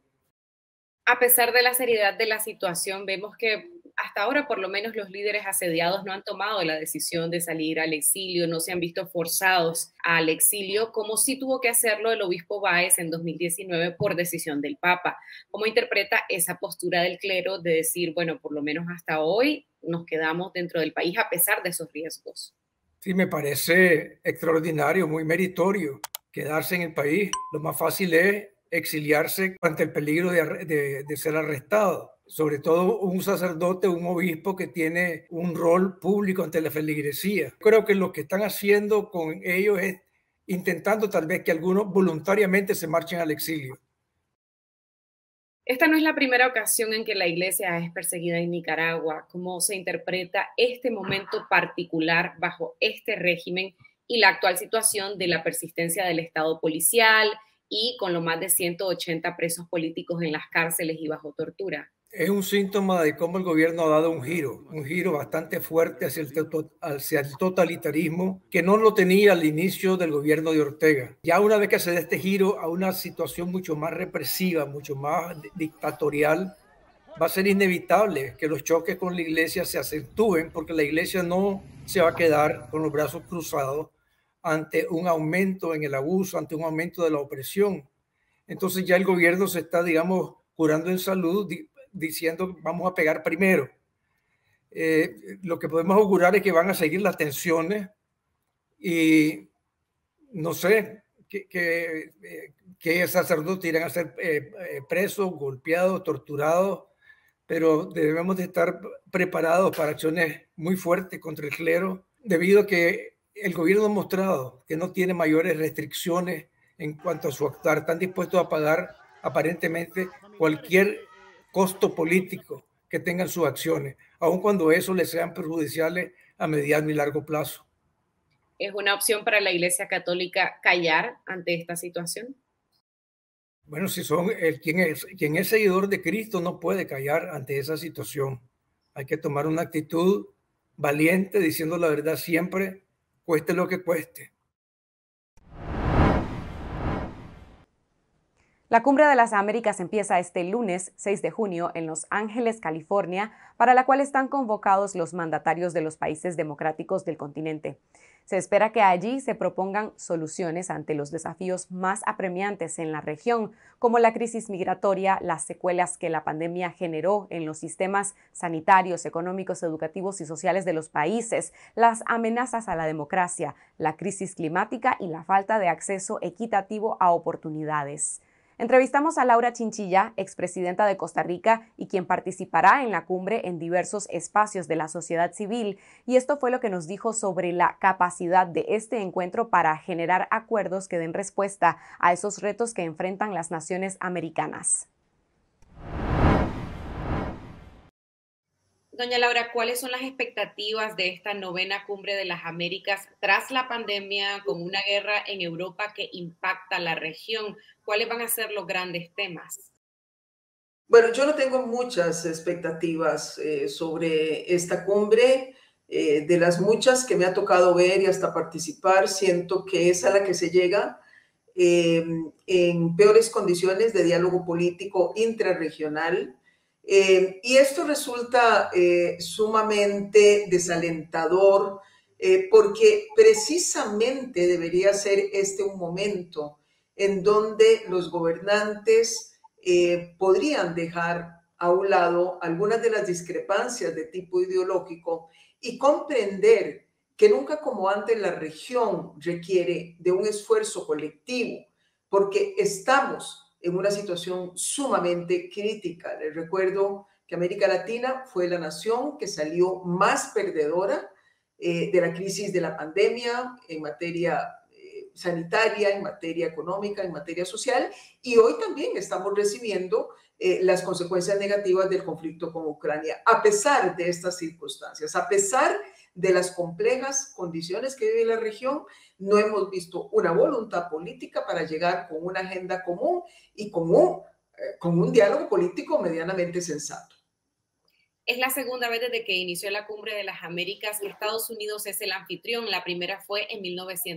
A pesar de la seriedad de la situación, vemos que hasta ahora por lo menos los líderes asediados no han tomado la decisión de salir al exilio, no se han visto forzados al exilio, como sí tuvo que hacerlo el obispo Báez en 2019 por decisión del Papa. ¿Cómo interpreta esa postura del clero de decir, bueno, por lo menos hasta hoy nos quedamos dentro del país a pesar de esos riesgos? Sí, me parece extraordinario, muy meritorio quedarse en el país. Lo más fácil es exiliarse ante el peligro de ser arrestado. Sobre todo un sacerdote, un obispo que tiene un rol público ante la feligresía. Creo que lo que están haciendo con ellos es intentando tal vez que algunos voluntariamente se marchen al exilio. Esta no es la primera ocasión en que la iglesia es perseguida en Nicaragua. ¿Cómo se interpreta este momento particular bajo este régimen y la actual situación de la persistencia del Estado policial y con los más de 180 presos políticos en las cárceles y bajo tortura? Es un síntoma de cómo el gobierno ha dado un giro bastante fuerte hacia el totalitarismo, que no lo tenía al inicio del gobierno de Ortega. Ya una vez que se da este giro a una situación mucho más represiva, mucho más dictatorial, va a ser inevitable que los choques con la iglesia se acentúen, porque la iglesia no se va a quedar con los brazos cruzados ante un aumento en el abuso, ante un aumento de la opresión. Entonces ya el gobierno se está, digamos, curando en salud, diciendo vamos a pegar primero. Lo que podemos augurar es que van a seguir las tensiones y no sé qué sacerdotes irán a ser presos, golpeados, torturados, pero debemos de estar preparados para acciones muy fuertes contra el clero, debido a que el gobierno ha mostrado que no tiene mayores restricciones en cuanto a su actuar. Están dispuestos a pagar aparentemente cualquier costo político que tengan sus acciones, aun cuando eso les sean perjudiciales a mediano y largo plazo. ¿Es una opción para la Iglesia Católica callar ante esta situación? Bueno, si son quien es seguidor de Cristo no puede callar ante esa situación. Hay que tomar una actitud valiente, diciendo la verdad siempre, cueste lo que cueste. La Cumbre de las Américas empieza este lunes 6 de junio en Los Ángeles, California, para la cual están convocados los mandatarios de los países democráticos del continente. Se espera que allí se propongan soluciones ante los desafíos más apremiantes en la región, como la crisis migratoria, las secuelas que la pandemia generó en los sistemas sanitarios, económicos, educativos y sociales de los países, las amenazas a la democracia, la crisis climática y la falta de acceso equitativo a oportunidades. Entrevistamos a Laura Chinchilla, expresidenta de Costa Rica y quien participará en la cumbre en diversos espacios de la sociedad civil, y esto fue lo que nos dijo sobre la capacidad de este encuentro para generar acuerdos que den respuesta a esos retos que enfrentan las naciones americanas. Doña Laura, ¿cuáles son las expectativas de esta novena Cumbre de las Américas tras la pandemia, con una guerra en Europa que impacta la región? ¿Cuáles van a ser los grandes temas? Bueno, yo no tengo muchas expectativas sobre esta cumbre. De las muchas que me ha tocado ver y hasta participar, siento que es a la que se llega en peores condiciones de diálogo político intrarregional. Y esto resulta sumamente desalentador porque precisamente debería ser este un momento en donde los gobernantes podrían dejar a un lado algunas de las discrepancias de tipo ideológico y comprender que nunca como antes la región requiere de un esfuerzo colectivo, porque estamos en una situación sumamente crítica. Les recuerdo que América Latina fue la nación que salió más perdedora de la crisis de la pandemia en materia sanitaria, en materia económica, en materia social, y hoy también estamos recibiendo las consecuencias negativas del conflicto con Ucrania. A pesar de estas circunstancias, a pesar de las complejas condiciones que vive la región, no hemos visto una voluntad política para llegar con una agenda común y con un diálogo político medianamente sensato. Es la segunda vez desde que inició la Cumbre de las Américas que Estados Unidos es el anfitrión. La primera fue en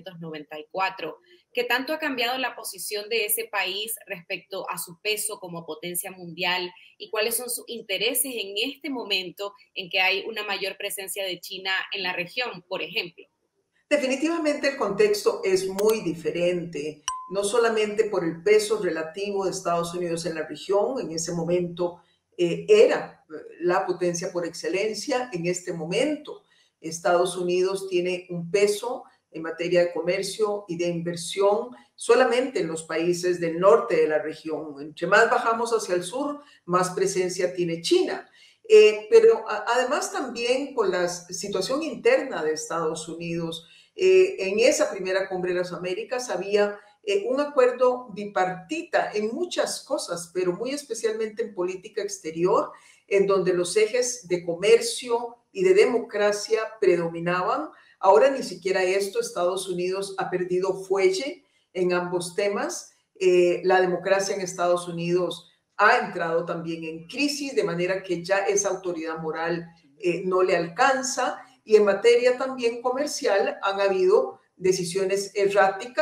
1994. ¿Qué tanto ha cambiado la posición de ese país respecto a su peso como potencia mundial? ¿Y cuáles son sus intereses en este momento en que hay una mayor presencia de China en la región, por ejemplo? Definitivamente el contexto es muy diferente, no solamente por el peso relativo de Estados Unidos en la región. En ese momento era la potencia por excelencia. En este momento Estados Unidos tiene un peso en materia de comercio y de inversión solamente en los países del norte de la región. Entre más bajamos hacia el sur, más presencia tiene China. Pero además también por la situación interna de Estados Unidos, en esa primera Cumbre de las Américas había un acuerdo bipartita en muchas cosas, pero muy especialmente en política exterior, en donde los ejes de comercio y de democracia predominaban. Ahora ni siquiera esto. Estados Unidos ha perdido fuelle en ambos temas. La democracia en Estados Unidos ha entrado también en crisis, de manera que ya esa autoridad moral no le alcanza. Y en materia también comercial han habido decisiones erráticas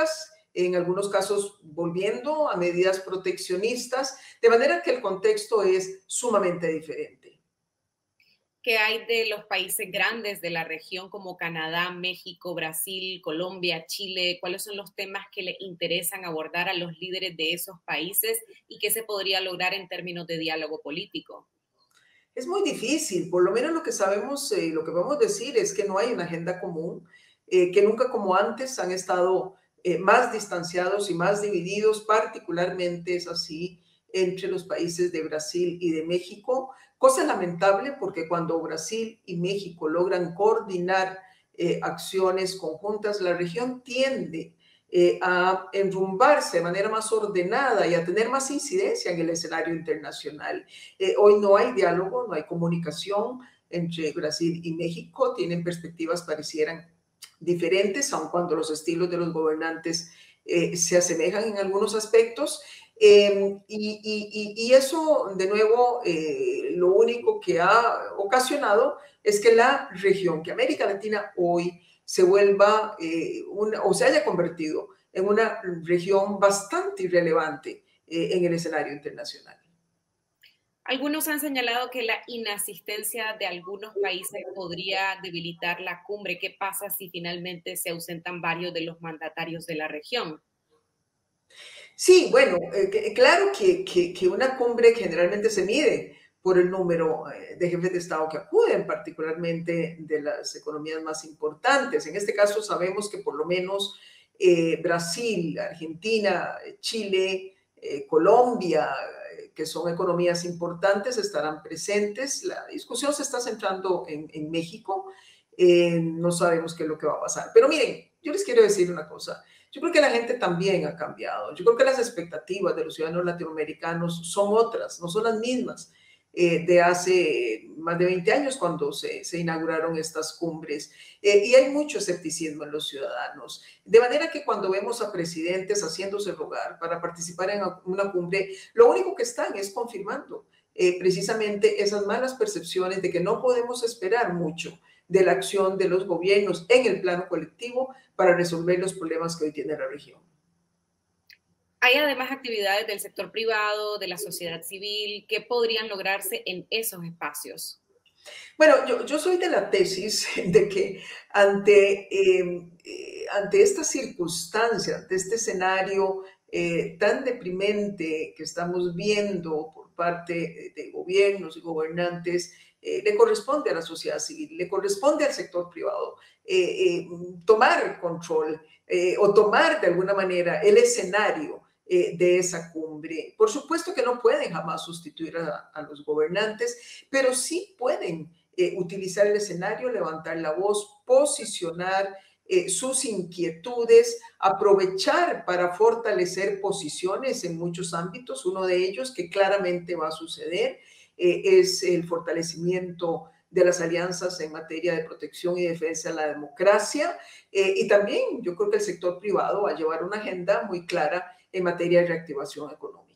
en algunos casos volviendo a medidas proteccionistas, de manera que el contexto es sumamente diferente. ¿Qué hay de los países grandes de la región como Canadá, México, Brasil, Colombia, Chile? ¿Cuáles son los temas que le interesan abordar a los líderes de esos países y qué se podría lograr en términos de diálogo político? Es muy difícil, por lo menos lo que sabemos, lo que podemos decir es que no hay una agenda común, que nunca como antes han estado más distanciados y más divididos, particularmente es así entre los países de Brasil y de México, cosa lamentable porque cuando Brasil y México logran coordinar acciones conjuntas, la región tiende a enrumbarse de manera más ordenada y a tener más incidencia en el escenario internacional. Hoy no hay diálogo, no hay comunicación entre Brasil y México, tienen perspectivas parecieran diferentes, aun cuando los estilos de los gobernantes se asemejan en algunos aspectos. Y eso, de nuevo, lo único que ha ocasionado es que la región, que América Latina hoy se vuelva o se haya convertido en una región bastante irrelevante en el escenario internacional. Algunos han señalado que la inasistencia de algunos países podría debilitar la cumbre. ¿Qué pasa si finalmente se ausentan varios de los mandatarios de la región? Sí, bueno, claro que una cumbre generalmente se mide por el número de jefes de Estado que acuden, particularmente de las economías más importantes. En este caso sabemos que por lo menos Brasil, Argentina, Chile, Colombia, que son economías importantes, estarán presentes. La discusión se está centrando en México. No sabemos qué es lo que va a pasar. Pero miren, yo les quiero decir una cosa. Yo creo que la gente también ha cambiado. Yo creo que las expectativas de los ciudadanos latinoamericanos son otras, no son las mismas de hace más de 20 años cuando se inauguraron estas cumbres. Y hay mucho escepticismo en los ciudadanos. De manera que cuando vemos a presidentes haciéndose rogar para participar en una cumbre, lo único que están es confirmando precisamente esas malas percepciones de que no podemos esperar mucho de la acción de los gobiernos en el plano colectivo para resolver los problemas que hoy tiene la región. Hay además actividades del sector privado, de la sociedad civil, que podrían lograrse en esos espacios. Bueno, yo soy de la tesis de que ante esta circunstancia, ante este escenario tan deprimente que estamos viendo por parte de gobiernos y gobernantes, le corresponde a la sociedad civil, le corresponde al sector privado tomar control o tomar de alguna manera el escenario de esa cumbre. Por supuesto que no pueden jamás sustituir a los gobernantes, pero sí pueden utilizar el escenario, levantar la voz, posicionar sus inquietudes, aprovechar para fortalecer posiciones en muchos ámbitos. Uno de ellos que claramente va a suceder es el fortalecimiento de las alianzas en materia de protección y defensa de la democracia. Y también yo creo que el sector privado va a llevar una agenda muy clara en materia de reactivación económica.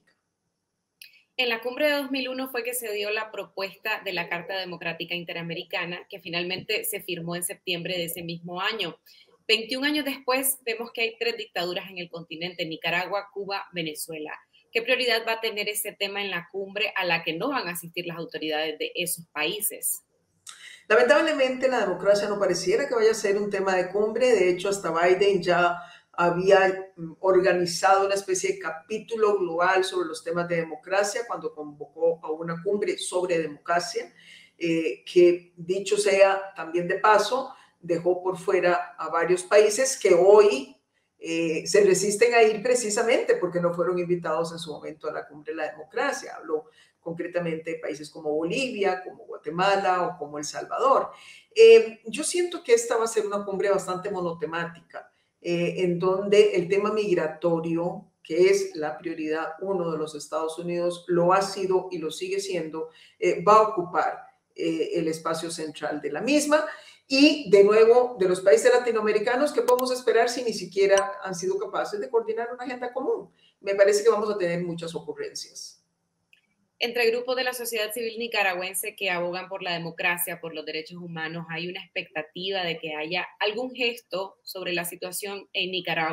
En la cumbre de 2001 fue que se dio la propuesta de la Carta Democrática Interamericana, que finalmente se firmó en septiembre de ese mismo año. 21 años después, vemos que hay 3 dictaduras en el continente: Nicaragua, Cuba, Venezuela. ¿Qué prioridad va a tener ese tema en la cumbre a la que no van a asistir las autoridades de esos países? Lamentablemente, la democracia no pareciera que vaya a ser un tema de cumbre. De hecho, hasta Biden ya había organizado una especie de capítulo global sobre los temas de democracia cuando convocó a una cumbre sobre democracia, que dicho sea también de paso, dejó por fuera a varios países que hoy se resisten a ir precisamente porque no fueron invitados en su momento a la cumbre de la democracia. Hablo concretamente de países como Bolivia, como Guatemala o como El Salvador. Yo siento que esta va a ser una cumbre bastante monotemática, en donde el tema migratorio, que es la prioridad 1 de los Estados Unidos, lo ha sido y lo sigue siendo, va a ocupar el espacio central de la misma. Y de nuevo, de los países latinoamericanos, ¿qué podemos esperar si ni siquiera han sido capaces de coordinar una agenda común? Me parece que vamos a tener muchas ocurrencias. Entre grupos de la sociedad civil nicaragüense que abogan por la democracia, por los derechos humanos, hay una expectativa de que haya algún gesto sobre la situación en Nicaragua,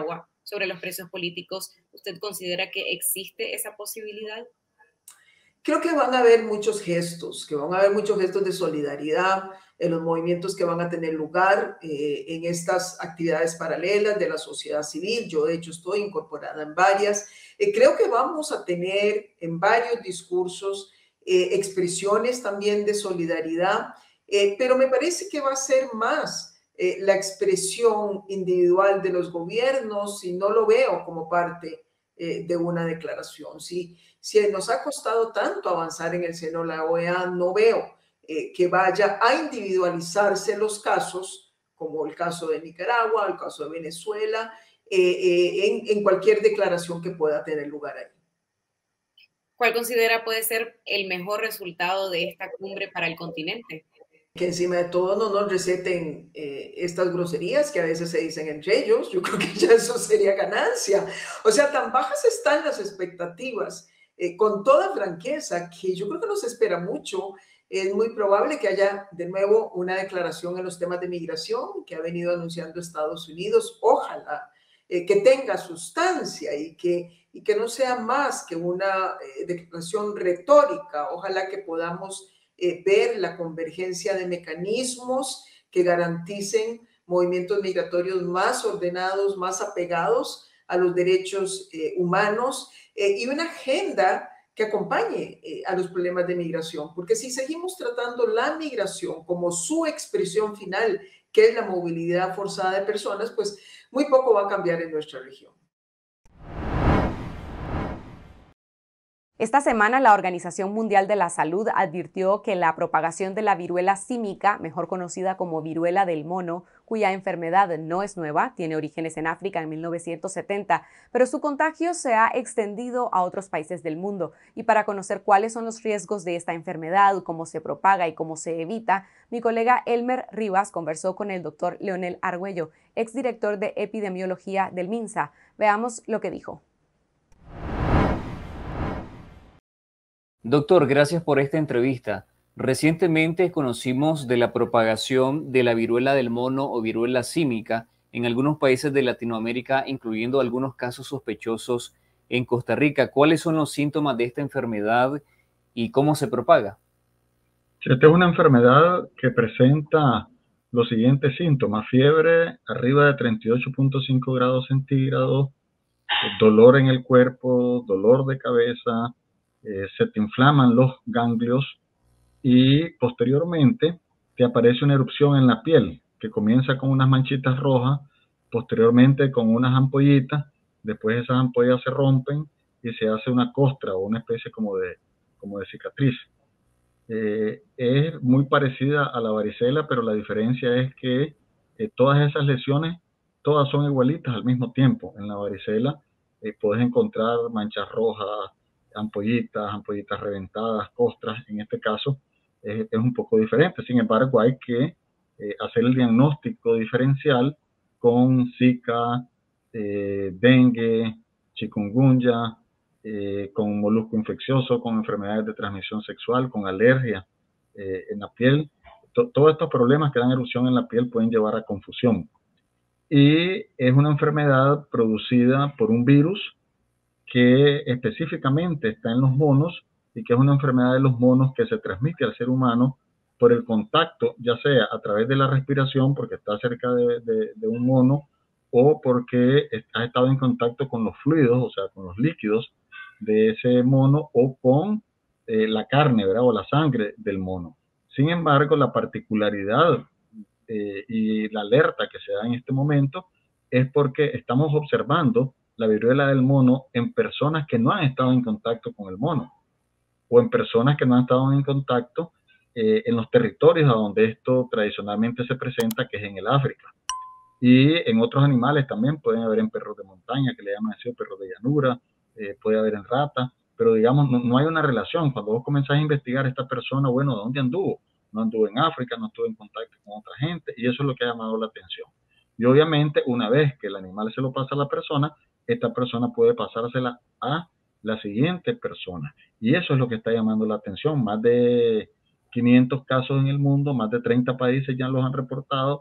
sobre los presos políticos, ¿usted considera que existe esa posibilidad? Creo que van a haber muchos gestos, de solidaridad en los movimientos que van a tener lugar en estas actividades paralelas de la sociedad civil. Yo, de hecho, estoy incorporada en varias. Creo que vamos a tener en varios discursos expresiones también de solidaridad, pero me parece que va a ser más la expresión individual de los gobiernos y no lo veo como parte de una declaración. Si nos ha costado tanto avanzar en el seno de la OEA, no veo que vaya a individualizarse los casos, como el caso de Nicaragua, el caso de Venezuela, en cualquier declaración que pueda tener lugar ahí. ¿Cuál considera puede ser el mejor resultado de esta cumbre para el continente? Que encima de todo no nos receten estas groserías que a veces se dicen entre ellos. Yo creo que ya eso sería ganancia. O sea, tan bajas están las expectativas, con toda franqueza, que yo creo que nos espera mucho. Es muy probable que haya de nuevo una declaración en los temas de migración que ha venido anunciando Estados Unidos. Ojalá que tenga sustancia y que no sea más que una declaración retórica. Ojalá que podamos ver la convergencia de mecanismos que garanticen movimientos migratorios más ordenados, más apegados a los derechos humanos y una agenda que acompañe a los problemas de migración. Porque si seguimos tratando la migración como su expresión final, que es la movilidad forzada de personas, pues muy poco va a cambiar en nuestra región. Esta semana, la Organización Mundial de la Salud advirtió que la propagación de la viruela símica, mejor conocida como viruela del mono, cuya enfermedad no es nueva, tiene orígenes en África en 1970, pero su contagio se ha extendido a otros países del mundo. Y para conocer cuáles son los riesgos de esta enfermedad, cómo se propaga y cómo se evita, mi colega Elmer Rivas conversó con el doctor Leonel Argüello, exdirector de epidemiología del MINSA. Veamos lo que dijo. Doctor, gracias por esta entrevista. Recientemente conocimos de la propagación de la viruela del mono o viruela símica en algunos países de Latinoamérica, incluyendo algunos casos sospechosos en Costa Rica. ¿Cuáles son los síntomas de esta enfermedad y cómo se propaga? Esta es una enfermedad que presenta los siguientes síntomas: fiebre arriba de 38.5 grados centígrados, dolor en el cuerpo, dolor de cabeza, se te inflaman los ganglios y posteriormente te aparece una erupción en la piel que comienza con unas manchitas rojas, posteriormente con unas ampollitas, después esas ampollas se rompen y se hace una costra o una especie como de cicatriz. Es muy parecida a la varicela, pero la diferencia es que todas esas lesiones, todas son igualitas al mismo tiempo. En la varicela puedes encontrar manchas rojas, ampollitas reventadas, costras. En este caso es un poco diferente. Sin embargo, hay que hacer el diagnóstico diferencial con Zika, dengue, chikungunya, con molusco infeccioso, con enfermedades de transmisión sexual, con alergia en la piel. Todos estos problemas que dan erupción en la piel pueden llevar a confusión. Y es una enfermedad producida por un virus que específicamente está en los monos y que es una enfermedad de los monos que se transmite al ser humano por el contacto, ya sea a través de la respiración, porque está cerca de un mono, o porque ha estado en contacto con los fluidos, o sea, con los líquidos de ese mono, o con la carne, ¿verdad?, o la sangre del mono. Sin embargo, la particularidad y la alerta que se da en este momento es porque estamos observando la viruela del mono en personas que no han estado en contacto con el mono o en personas que no han estado en contacto en los territorios a donde esto tradicionalmente se presenta, que es en el África. Y en otros animales también pueden haber, en perros de montaña, que le llaman así, o perros de llanura, puede haber en ratas, pero digamos, no hay una relación. Cuando vos comenzás a investigar a esta persona, bueno, ¿dónde anduvo? No anduvo en África, no estuvo en contacto con otra gente, y eso es lo que ha llamado la atención. Y obviamente, una vez que el animal se lo pasa a la persona, esta persona puede pasársela a la siguiente persona. Y eso es lo que está llamando la atención. Más de 500 casos en el mundo, más de 30 países ya los han reportado.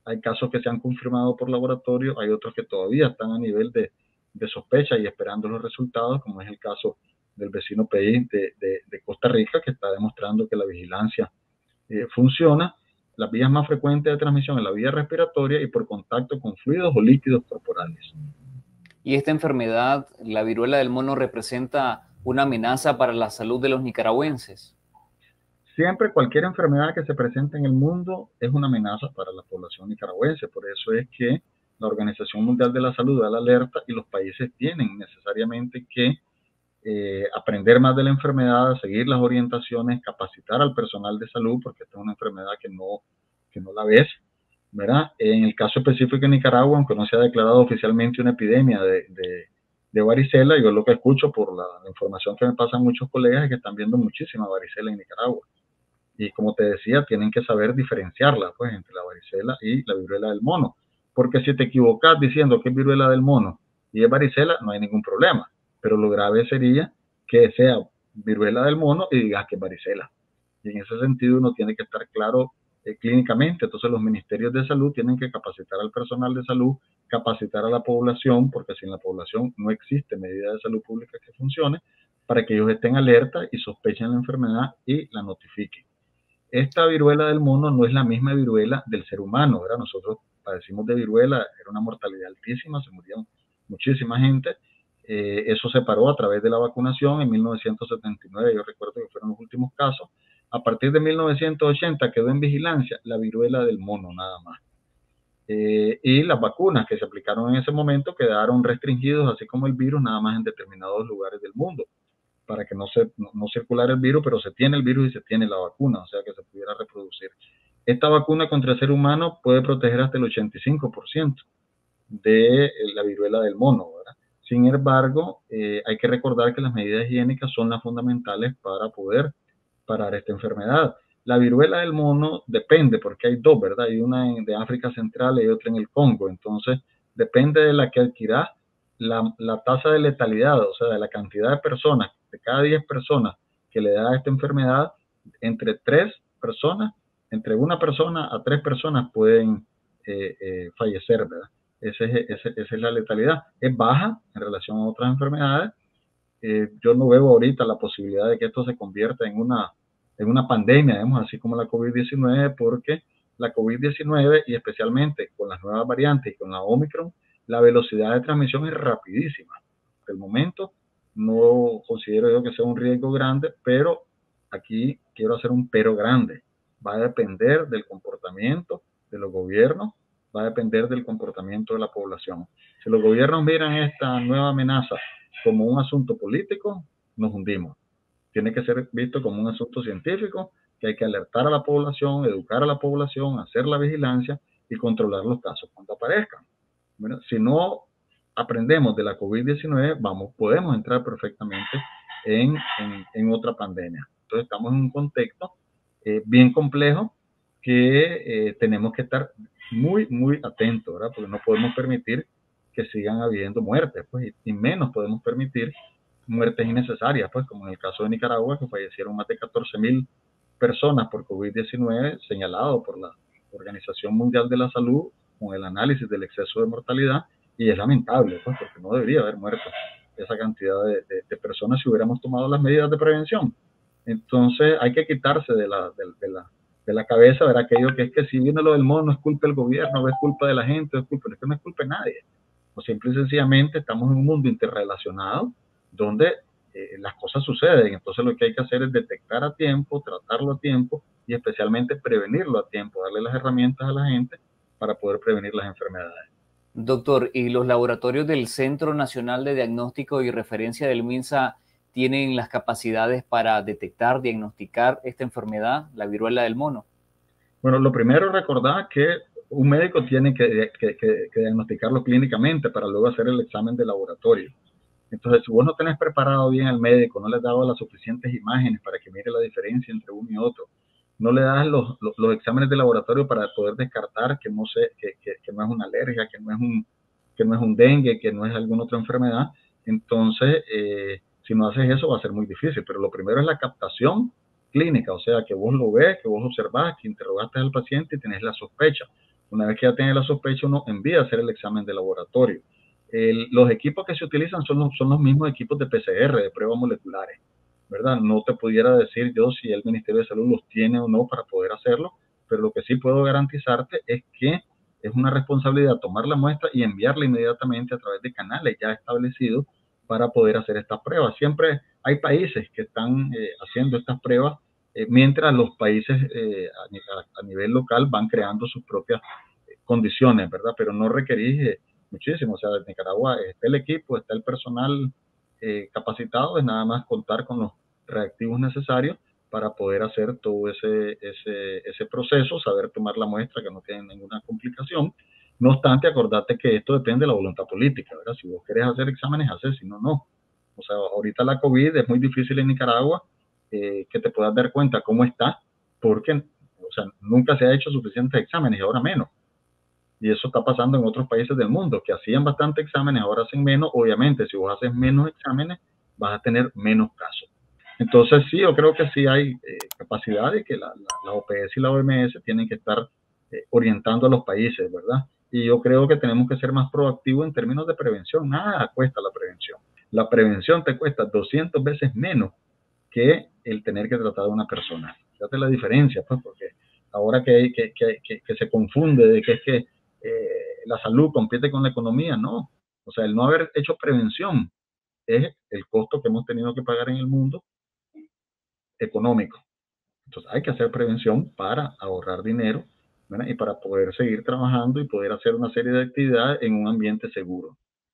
hay casos que se han confirmado por laboratorio, hay otros que todavía están a nivel de sospecha y esperando los resultados, como es el caso del vecino país de Costa Rica, que está demostrando que la vigilancia funciona. Las vías más frecuentes de transmisión es la vía respiratoria y por contacto con fluidos o líquidos corporales. ¿Y esta enfermedad, la viruela del mono, representa una amenaza para la salud de los nicaragüenses? Siempre cualquier enfermedad que se presente en el mundo es una amenaza para la población nicaragüense. Por eso es que la Organización Mundial de la Salud da la alerta y los países tienen necesariamente que aprender más de la enfermedad, seguir las orientaciones, capacitar al personal de salud, porque esta es una enfermedad que no la ves, ¿verdad? En el caso específico de Nicaragua, aunque no se ha declarado oficialmente una epidemia de varicela, yo lo que escucho por la información que me pasan muchos colegas es que están viendo muchísima varicela en Nicaragua. Y como te decía, tienen que saber diferenciarla, pues, entre la varicela y la viruela del mono. Porque si te equivocas diciendo que es viruela del mono y es varicela, no hay ningún problema. Pero lo grave sería que sea viruela del mono y digas que es varicela. Y en ese sentido uno tiene que estar claro clínicamente. Entonces los ministerios de salud tienen que capacitar al personal de salud, capacitar a la población, porque sin la población no existe medida de salud pública que funcione, para que ellos estén alerta y sospechen la enfermedad y la notifiquen. Esta viruela del mono no es la misma viruela del ser humano, ¿verdad? Nosotros padecimos de viruela, era una mortalidad altísima, se murió muchísima gente. Eso se paró a través de la vacunación en 1979, yo recuerdo que fueron los últimos casos. A partir de 1980 quedó en vigilancia la viruela del mono nada más. Y las vacunas que se aplicaron en ese momento quedaron restringidos, así como el virus, nada más en determinados lugares del mundo, para que no circulara el virus, pero se tiene el virus y se tiene la vacuna, o sea que se pudiera reproducir. Esta vacuna contra el ser humano puede proteger hasta el 85% de la viruela del mono, ¿verdad? Sin embargo, hay que recordar que las medidas higiénicas son las fundamentales para poder parar esta enfermedad. La viruela del mono depende, porque hay dos, ¿verdad? Hay una de África Central y otra en el Congo. Entonces, depende de la que adquirás, la tasa de letalidad, o sea, de la cantidad de personas, de cada 10 personas que le da esta enfermedad, entre una persona a 3 personas pueden fallecer, ¿verdad? Esa es la letalidad. Es baja en relación a otras enfermedades. Yo no veo ahorita la posibilidad de que esto se convierta en una pandemia, digamos, así como la COVID-19, porque la COVID-19, y especialmente con las nuevas variantes y con la Omicron, la velocidad de transmisión es rapidísima. Por el momento no considero yo que sea un riesgo grande, pero aquí quiero hacer un pero grande. Va a depender del comportamiento de los gobiernos, va a depender del comportamiento de la población. Si los gobiernos miran esta nueva amenaza como un asunto político, nos hundimos. Tiene que ser visto como un asunto científico, que hay que alertar a la población, educar a la población, hacer la vigilancia y controlar los casos cuando aparezcan. Bueno, si no aprendemos de la COVID-19, podemos entrar perfectamente en otra pandemia. Entonces estamos en un contexto bien complejo que tenemos que estar muy, muy atentos, ¿verdad? Porque no podemos permitir que sigan habiendo muertes, pues, y menos podemos permitir muertes innecesarias, pues, como en el caso de Nicaragua, que fallecieron más de 14,000 personas por COVID-19, señalado por la Organización Mundial de la Salud, con el análisis del exceso de mortalidad, y es lamentable, pues, porque no debería haber muerto esa cantidad de personas si hubiéramos tomado las medidas de prevención. Entonces hay que quitarse de la cabeza, ver aquello que es que si viene lo del mono es culpa del gobierno, es culpa de la gente, es que no es culpa de nadie. O simple y sencillamente estamos en un mundo interrelacionado donde las cosas suceden. Entonces lo que hay que hacer es detectar a tiempo, tratarlo a tiempo y especialmente prevenirlo a tiempo, darle las herramientas a la gente para poder prevenir las enfermedades. Doctor, ¿y los laboratorios del Centro Nacional de Diagnóstico y Referencia del MINSA tienen las capacidades para detectar, diagnosticar esta enfermedad, la viruela del mono? Bueno, lo primero es recordar que un médico tiene que diagnosticarlo clínicamente para luego hacer el examen de laboratorio. Entonces, si vos no tenés preparado bien al médico, no le has dado las suficientes imágenes para que mire la diferencia entre uno y otro, no le das los exámenes de laboratorio para poder descartar que no es una alergia, que no es un dengue, que no es alguna otra enfermedad, entonces, si no haces eso va a ser muy difícil. Pero lo primero es la captación clínica, o sea, que vos lo ves, que vos observás, que interrogaste al paciente y tenés la sospecha. Una vez que ya tiene la sospecha, uno envía a hacer el examen de laboratorio. Los equipos que se utilizan son los mismos equipos de PCR, de pruebas moleculares, ¿verdad? No te pudiera decir yo si el Ministerio de Salud los tiene o no para poder hacerlo, pero lo que sí puedo garantizarte es que es una responsabilidad tomar la muestra y enviarla inmediatamente a través de canales ya establecidos para poder hacer estas pruebas. Siempre hay países que están haciendo estas pruebas, mientras los países a nivel local van creando sus propias condiciones, ¿verdad? Pero no requerís muchísimo. O sea, en Nicaragua está el equipo, está el personal capacitado, es nada más contar con los reactivos necesarios para poder hacer todo ese proceso, saber tomar la muestra, que no tiene ninguna complicación. No obstante, acordate que esto depende de la voluntad política, ¿verdad? Si vos querés hacer exámenes, haces, si no, no. O sea, ahorita la COVID es muy difícil en Nicaragua que te puedas dar cuenta cómo está, porque, o sea, nunca se ha hecho suficientes exámenes y ahora menos. Y eso está pasando en otros países del mundo, que hacían bastantes exámenes, ahora hacen menos. Obviamente, si vos haces menos exámenes, vas a tener menos casos. Entonces, sí, yo creo que sí hay capacidad de que la OPS y la OMS tienen que estar orientando a los países, ¿verdad? Y yo creo que tenemos que ser más proactivos en términos de prevención. Nada cuesta la prevención. La prevención te cuesta 200 veces menos que el tener que tratar a una persona. Fíjate la diferencia, pues, porque ahora que se confunde de que es que la salud compite con la economía, no. O sea, el no haber hecho prevención es el costo que hemos tenido que pagar en el mundo económico. Entonces hay que hacer prevención para ahorrar dinero, ¿verdad? Y para poder seguir trabajando y poder hacer una serie de actividades en un ambiente seguro.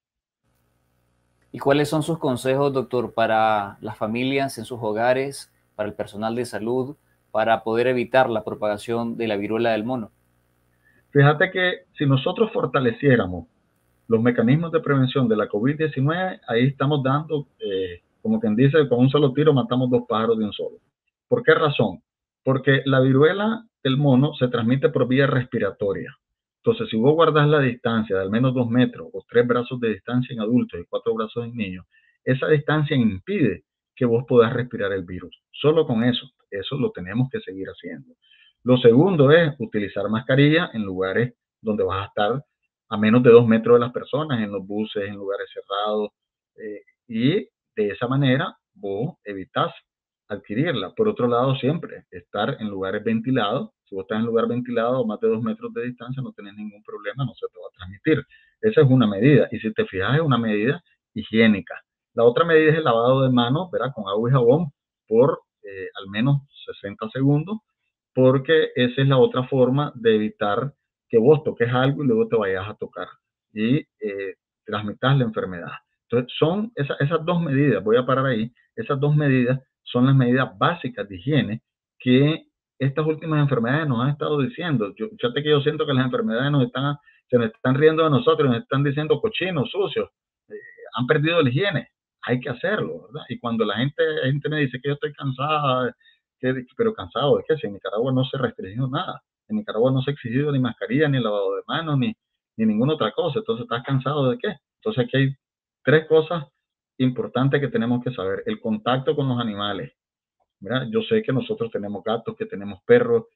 ¿Y cuáles son sus consejos, doctor, para las familias en sus hogares, para el personal de salud, para poder evitar la propagación de la viruela del mono? Fíjate que si nosotros fortaleciéramos los mecanismos de prevención de la COVID-19, ahí estamos dando, como quien dice, con un solo tiro matamos dos pájaros de un solo. ¿Por qué razón? Porque la viruela del mono se transmite por vía respiratoria. Entonces, si vos guardás la distancia de al menos 2 metros o 3 brazos de distancia en adultos y 4 brazos en niños, esa distancia impide que vos puedas respirar el virus. Solo con eso lo tenemos que seguir haciendo. Lo segundo es utilizar mascarilla en lugares donde vas a estar a menos de 2 metros de las personas, en los buses, en lugares cerrados, y de esa manera vos evitás adquirirla. Por otro lado, siempre estar en lugares ventilados. Si vos estás en lugar ventilado a más de 2 metros de distancia, no tenés ningún problema, no se te va a transmitir. Esa es una medida, y si te fijas es una medida higiénica. La otra medida es el lavado de manos, ¿verdad? Con agua y jabón por al menos 60 segundos, porque esa es la otra forma de evitar que vos toques algo y luego te vayas a tocar y transmitas la enfermedad. Entonces, son esas dos medidas, voy a parar ahí, esas dos medidas son las medidas básicas de higiene que estas últimas enfermedades nos han estado diciendo. Fíjate que yo siento que las enfermedades se nos están riendo de nosotros, nos están diciendo cochinos, sucios, han perdido la higiene. Hay que hacerlo, ¿verdad? Y cuando la gente me dice que yo estoy cansada, pero cansado de qué, si en Nicaragua no se restringió nada. En Nicaragua no se ha exigido ni mascarilla, ni lavado de manos, ni ninguna otra cosa. Entonces, ¿estás cansado de qué? Entonces, aquí hay 3 cosas importantes que tenemos que saber. El contacto con los animales. ¿Verdad? Yo sé que nosotros tenemos gatos, que tenemos perros,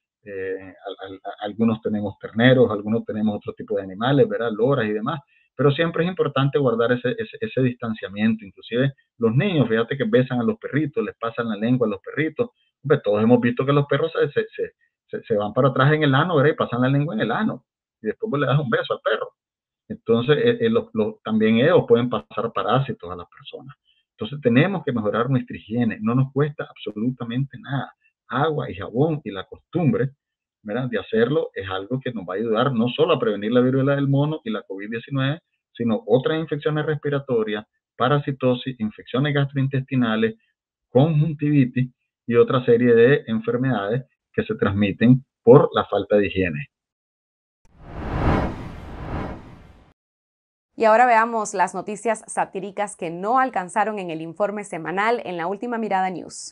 algunos tenemos terneros, algunos tenemos otro tipo de animales, ¿verdad? Loras y demás. Pero siempre es importante guardar ese distanciamiento. Inclusive los niños, fíjate que besan a los perritos, les pasan la lengua a los perritos. Hombre, todos hemos visto que los perros se van para atrás en el ano, ¿verdad? Y pasan la lengua en el ano. Y después pues, le das un beso al perro. Entonces, también ellos pueden pasar parásitos a las personas. Entonces, tenemos que mejorar nuestra higiene. No nos cuesta absolutamente nada. Agua y jabón y la costumbre, ¿verdad?, de hacerlo es algo que nos va a ayudar no solo a prevenir la viruela del mono y la COVID-19, sino otras infecciones respiratorias, parasitosis, infecciones gastrointestinales, conjuntivitis y otra serie de enfermedades que se transmiten por la falta de higiene. Y ahora veamos las noticias satíricas que no alcanzaron en el informe semanal en la Última Mirada News.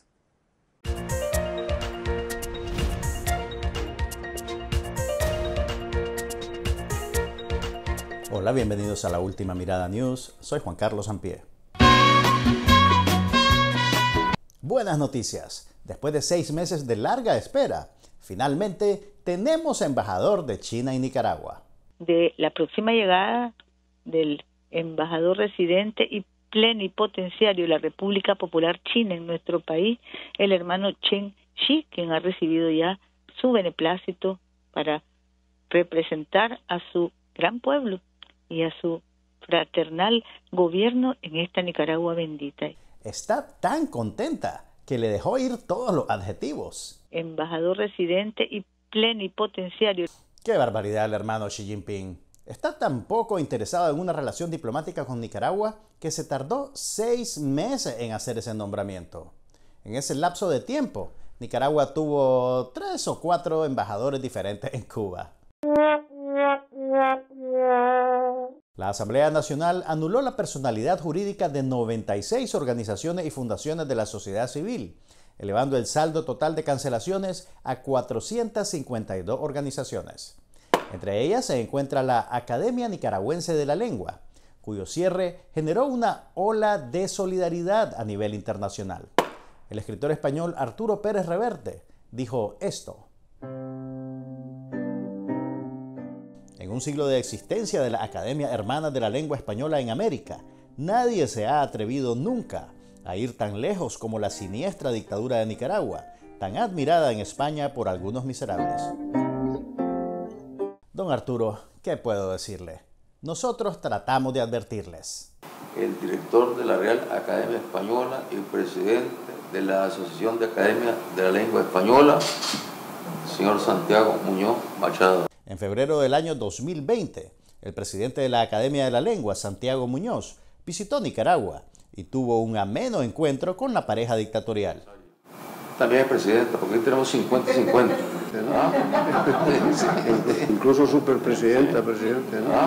Hola, bienvenidos a la Última Mirada News. Soy Juan Carlos Sampié. Buenas noticias. Después de 6 meses de larga espera, finalmente tenemos embajador de China en Nicaragua. De la próxima llegada del embajador residente y plenipotenciario de la República Popular China en nuestro país, el hermano Chen Shi, quien ha recibido ya su beneplácito para representar a su gran pueblo y a su fraternal gobierno en esta Nicaragua bendita. Está tan contenta que le dejó ir todos los adjetivos. Embajador residente y plenipotenciario. ¡Qué barbaridad el hermano Xi Jinping! Está tan poco interesado en una relación diplomática con Nicaragua que se tardó 6 meses en hacer ese nombramiento. En ese lapso de tiempo, Nicaragua tuvo 3 o 4 embajadores diferentes en Cuba. La Asamblea Nacional anuló la personalidad jurídica de 96 organizaciones y fundaciones de la sociedad civil, elevando el saldo total de cancelaciones a 452 organizaciones. Entre ellas se encuentra la Academia Nicaragüense de la Lengua, cuyo cierre generó una ola de solidaridad a nivel internacional. El escritor español Arturo Pérez Reverte dijo esto: en un siglo de existencia de la Academia Hermana de la Lengua Española en América, nadie se ha atrevido nunca a ir tan lejos como la siniestra dictadura de Nicaragua, tan admirada en España por algunos miserables. Don Arturo, ¿qué puedo decirle? Nosotros tratamos de advertirles. El director de la Real Academia Española y presidente de la Asociación de Academia de la Lengua Española, señor Santiago Muñoz Machado. En febrero del año 2020, el presidente de la Academia de la Lengua, Santiago Muñoz, visitó Nicaragua y tuvo un ameno encuentro con la pareja dictatorial. También es presidente, porque aquí tenemos 50-50. ¿Ah? Incluso superpresidenta, presidente. ¿No?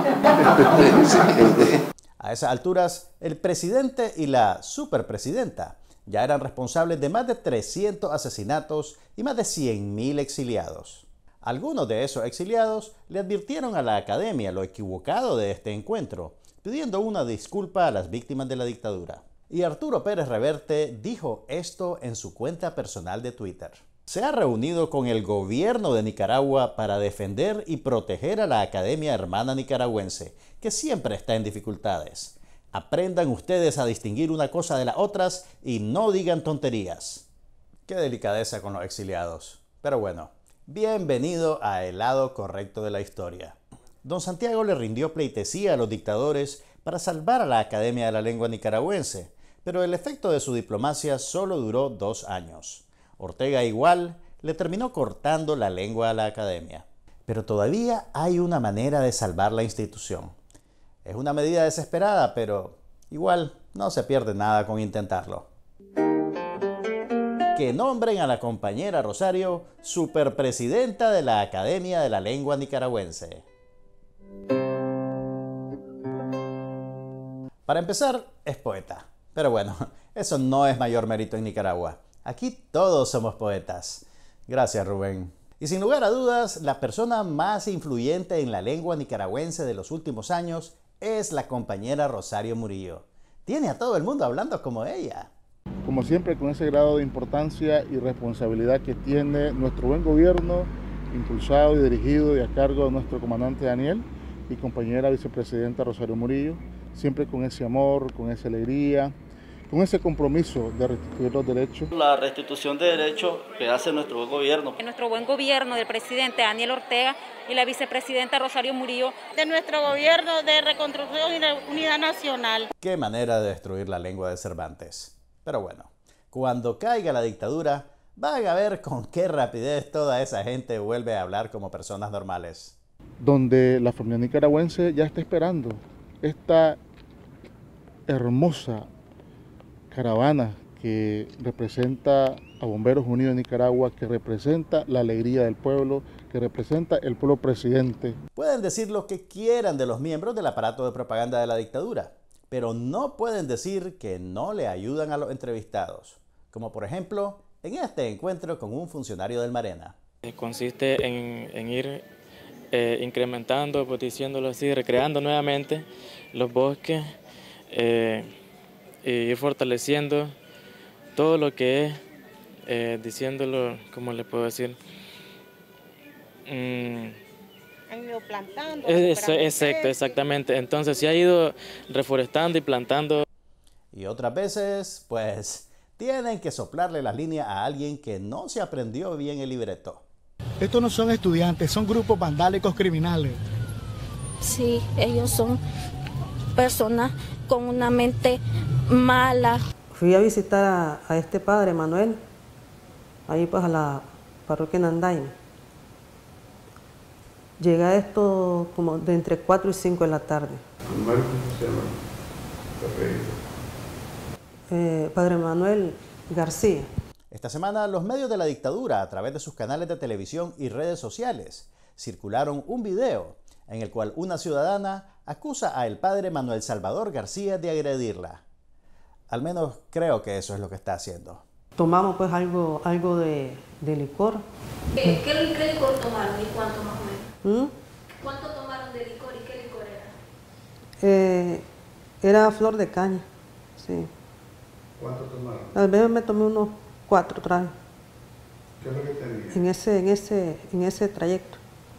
A esas alturas, el presidente y la superpresidenta ya eran responsables de más de 300 asesinatos y más de 100.000 exiliados. Algunos de esos exiliados le advirtieron a la academia lo equivocado de este encuentro, pidiendo una disculpa a las víctimas de la dictadura. Y Arturo Pérez Reverte dijo esto en su cuenta personal de Twitter. Se ha reunido con el gobierno de Nicaragua para defender y proteger a la Academia Hermana Nicaragüense, que siempre está en dificultades. Aprendan ustedes a distinguir una cosa de las otras y no digan tonterías. Qué delicadeza con los exiliados. Pero bueno, bienvenido a el lado correcto de la historia. Don Santiago le rindió pleitesía a los dictadores para salvar a la Academia de la Lengua Nicaragüense, pero el efecto de su diplomacia solo duró 2 años. Ortega igual le terminó cortando la lengua a la academia. Pero todavía hay una manera de salvar la institución. Es una medida desesperada, pero igual no se pierde nada con intentarlo. Que nombren a la compañera Rosario superpresidenta de la Academia de la Lengua Nicaragüense. Para empezar, es poeta. Pero bueno, eso no es mayor mérito en Nicaragua. Aquí todos somos poetas. Gracias, Rubén. Y sin lugar a dudas, la persona más influyente en la lengua nicaragüense de los últimos años es la compañera Rosario Murillo. Tiene a todo el mundo hablando como ella. Como siempre, con ese grado de importancia y responsabilidad que tiene nuestro buen gobierno, impulsado y dirigido y a cargo de nuestro comandante Daniel y compañera vicepresidenta Rosario Murillo, siempre con ese amor, con esa alegría, con ese compromiso de restituir los derechos. La restitución de derechos que hace nuestro buen gobierno. Nuestro buen gobierno del presidente Daniel Ortega y la vicepresidenta Rosario Murillo. De nuestro gobierno de reconstrucción y unidad nacional. Qué manera de destruir la lengua de Cervantes. Pero bueno, cuando caiga la dictadura, van a ver con qué rapidez toda esa gente vuelve a hablar como personas normales. Donde la familia nicaragüense ya está esperando esta hermosa caravana que representa a Bomberos Unidos de Nicaragua, que representa la alegría del pueblo, que representa el pueblo presidente. Pueden decir lo que quieran de los miembros del aparato de propaganda de la dictadura, pero no pueden decir que no le ayudan a los entrevistados, como por ejemplo en este encuentro con un funcionario del Marena. Consiste en ir incrementando, pues diciéndolo así, recreando nuevamente los bosques, y ir fortaleciendo todo lo que es, diciéndolo, ¿cómo le puedo decir? Han ido plantando. Exactamente. Entonces se ha ido reforestando y plantando. Y otras veces, pues, tienen que soplarle las líneas a alguien que no se aprendió bien el libreto. Estos no son estudiantes, son grupos vandálicos criminales. Sí, ellos son personas con una mente mala. Fui a visitar a este padre, Manuel, ahí pues a la parroquia Nandaime. Llegué a esto como de entre 4 y 5 de la tarde. ¿Cómo se llama? Padre Manuel García. Esta semana los medios de la dictadura, a través de sus canales de televisión y redes sociales, circularon un video en el cual una ciudadana acusa al padre Manuel Salvador García de agredirla. Al menos creo que eso es lo que está haciendo. Tomamos pues algo de licor. ¿Qué licor tomaron y cuánto más o menos? ¿Mm? ¿Cuánto tomaron de licor y qué licor era? Era flor de caña, sí. ¿Cuánto tomaron? A veces me tomé unos 4 tragos. ¿Qué es lo que tenía? En ese trayecto.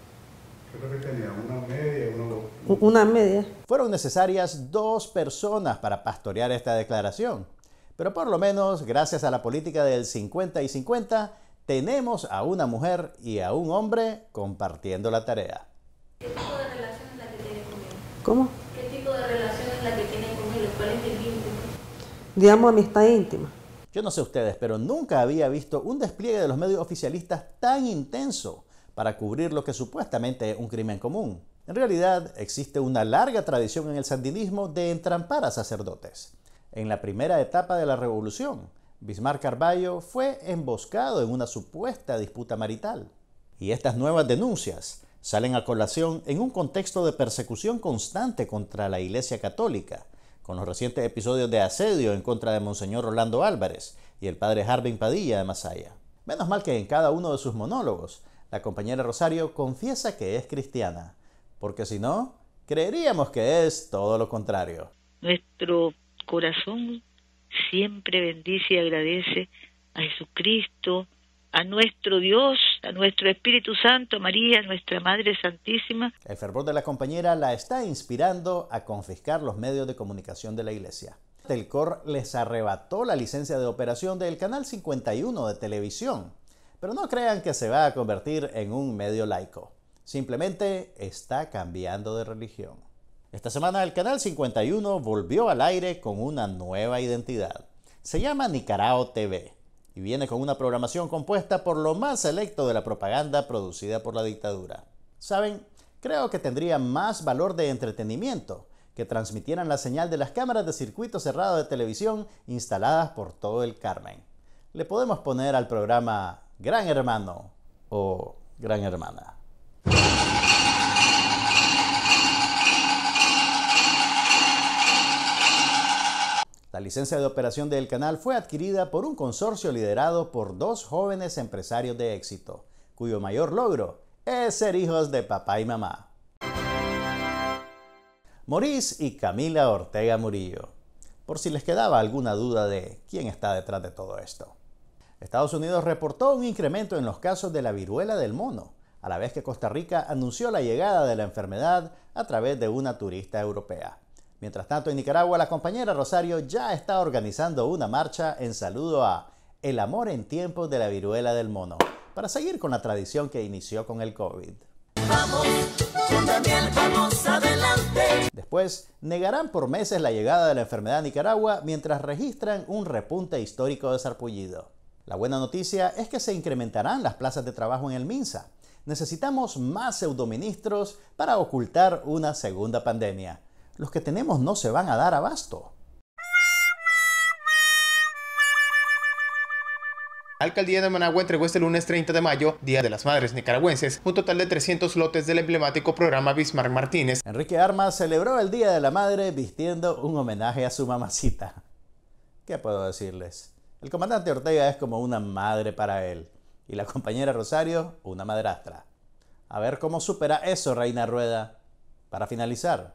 ¿Qué es lo que tenía? ¿Una media? Una media. Fueron necesarias 2 personas para pastorear esta declaración. Pero por lo menos, gracias a la política del 50 y 50, tenemos a una mujer y a un hombre compartiendo la tarea. ¿Qué tipo de relación es la que tiene con él? ¿Cómo? ¿Qué tipo de relación es la que tiene con él? ¿Cuál es el vínculo? Digamos amistad íntima. Yo no sé ustedes, pero nunca había visto un despliegue de los medios oficialistas tan intenso para cubrir lo que supuestamente es un crimen común. En realidad, existe una larga tradición en el sandinismo de entrampar a sacerdotes. En la primera etapa de la revolución, Bismarck Carballo fue emboscado en una supuesta disputa marital. Y estas nuevas denuncias salen a colación en un contexto de persecución constante contra la Iglesia Católica, con los recientes episodios de asedio en contra de Monseñor Rolando Álvarez y el padre Harvin Padilla de Masaya. Menos mal que en cada uno de sus monólogos, la compañera Rosario confiesa que es cristiana, porque si no, creeríamos que es todo lo contrario. Nuestro corazón siempre bendice y agradece a Jesucristo, a nuestro Dios, a nuestro Espíritu Santo, a María, nuestra Madre Santísima. El fervor de la compañera la está inspirando a confiscar los medios de comunicación de la iglesia. Telcor les arrebató la licencia de operación del Canal 51 de televisión, pero no crean que se va a convertir en un medio laico. Simplemente está cambiando de religión. Esta semana el Canal 51 volvió al aire con una nueva identidad. Se llama Nicarao TV y viene con una programación compuesta por lo más selecto de la propaganda producida por la dictadura. ¿Saben? Creo que tendría más valor de entretenimiento que transmitieran la señal de las cámaras de circuito cerrado de televisión instaladas por todo el Carmen. Le podemos poner al programa Gran Hermano o Gran Hermana. La licencia de operación del canal fue adquirida por un consorcio liderado por 2 jóvenes empresarios de éxito, cuyo mayor logro es ser hijos de papá y mamá. Maurice y Camila Ortega Murillo, por si les quedaba alguna duda de quién está detrás de todo esto. Estados Unidos reportó un incremento en los casos de la viruela del mono, a la vez que Costa Rica anunció la llegada de la enfermedad a través de una turista europea. Mientras tanto, en Nicaragua, la compañera Rosario ya está organizando una marcha en saludo a El amor en tiempos de la viruela del mono, para seguir con la tradición que inició con el COVID. Vamos, con Daniel, vamos adelante. Después, negarán por meses la llegada de la enfermedad a Nicaragua mientras registran un repunte histórico de sarpullido. La buena noticia es que se incrementarán las plazas de trabajo en el MINSA. Necesitamos más pseudoministros para ocultar una segunda pandemia. Los que tenemos no se van a dar abasto. La alcaldía de Managua entregó este lunes 30 de mayo, Día de las Madres Nicaragüenses, un total de 300 lotes del emblemático programa Bismarck Martínez. Enrique Armas celebró el Día de la Madre vistiendo un homenaje a su mamacita. ¿Qué puedo decirles? El comandante Ortega es como una madre para él, y la compañera Rosario, una madrastra. A ver cómo supera eso, Reina Rueda. Para finalizar,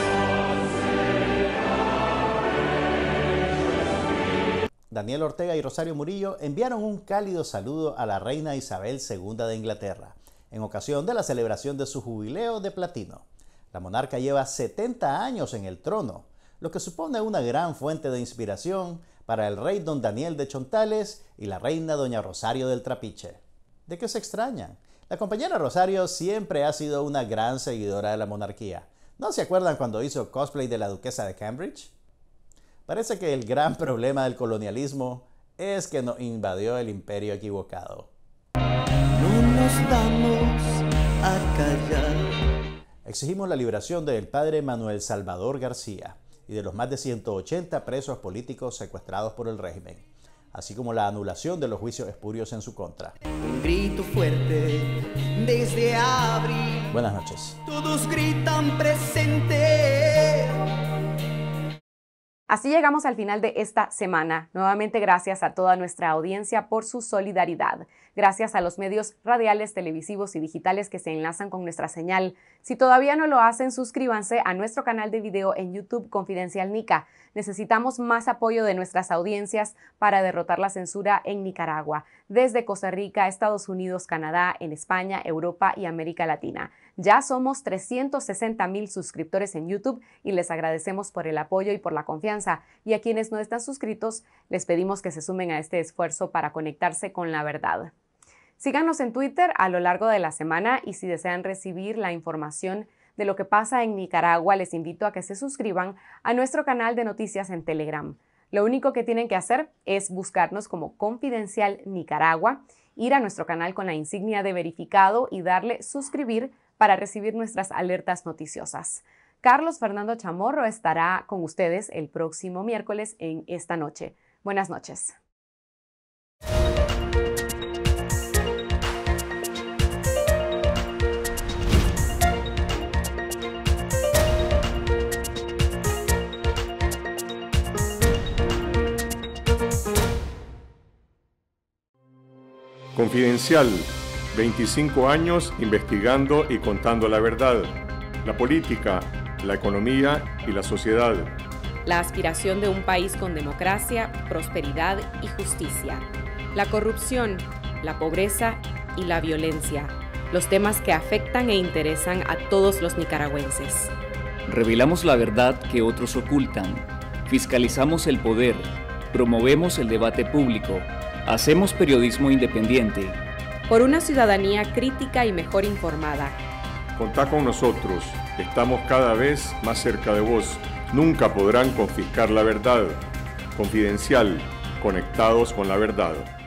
Daniel Ortega y Rosario Murillo enviaron un cálido saludo a la reina Isabel II de Inglaterra, en ocasión de la celebración de su jubileo de platino. La monarca lleva 70 años en el trono, lo que supone una gran fuente de inspiración para el rey don Daniel de Chontales y la reina doña Rosario del Trapiche. ¿De qué se extrañan? La compañera Rosario siempre ha sido una gran seguidora de la monarquía. ¿No se acuerdan cuando hizo cosplay de la duquesa de Cambridge? Parece que el gran problema del colonialismo es que nos invadió el imperio equivocado. No nos vamos a callar. Exigimos la liberación del padre Manuel Salvador García y de los más de 180 presos políticos secuestrados por el régimen, así como la anulación de los juicios espurios en su contra. Un grito fuerte desde abril. Buenas noches. Todos gritan presente. Así llegamos al final de esta semana. Nuevamente gracias a toda nuestra audiencia por su solidaridad. Gracias a los medios radiales, televisivos y digitales que se enlazan con nuestra señal. Si todavía no lo hacen, suscríbanse a nuestro canal de video en YouTube Confidencial Nica. Necesitamos más apoyo de nuestras audiencias para derrotar la censura en Nicaragua, desde Costa Rica, Estados Unidos, Canadá, en España, Europa y América Latina. Ya somos 360,000 suscriptores en YouTube y les agradecemos por el apoyo y por la confianza. Y a quienes no están suscritos, les pedimos que se sumen a este esfuerzo para conectarse con la verdad. Síganos en Twitter a lo largo de la semana y si desean recibir la información de lo que pasa en Nicaragua, les invito a que se suscriban a nuestro canal de noticias en Telegram. Lo único que tienen que hacer es buscarnos como Confidencial Nicaragua, ir a nuestro canal con la insignia de verificado y darle suscribir para recibir nuestras alertas noticiosas. Carlos Fernando Chamorro estará con ustedes el próximo miércoles en Esta Noche. Buenas noches. Confidencial, 25 años investigando y contando la verdad, la política, la economía y la sociedad. La aspiración de un país con democracia, prosperidad y justicia. La corrupción, la pobreza y la violencia. Los temas que afectan e interesan a todos los nicaragüenses. Revelamos la verdad que otros ocultan. Fiscalizamos el poder. Promovemos el debate público. Hacemos periodismo independiente. Por una ciudadanía crítica y mejor informada. Contá con nosotros, estamos cada vez más cerca de vos. Nunca podrán confiscar la verdad. Confidencial, conectados con la verdad.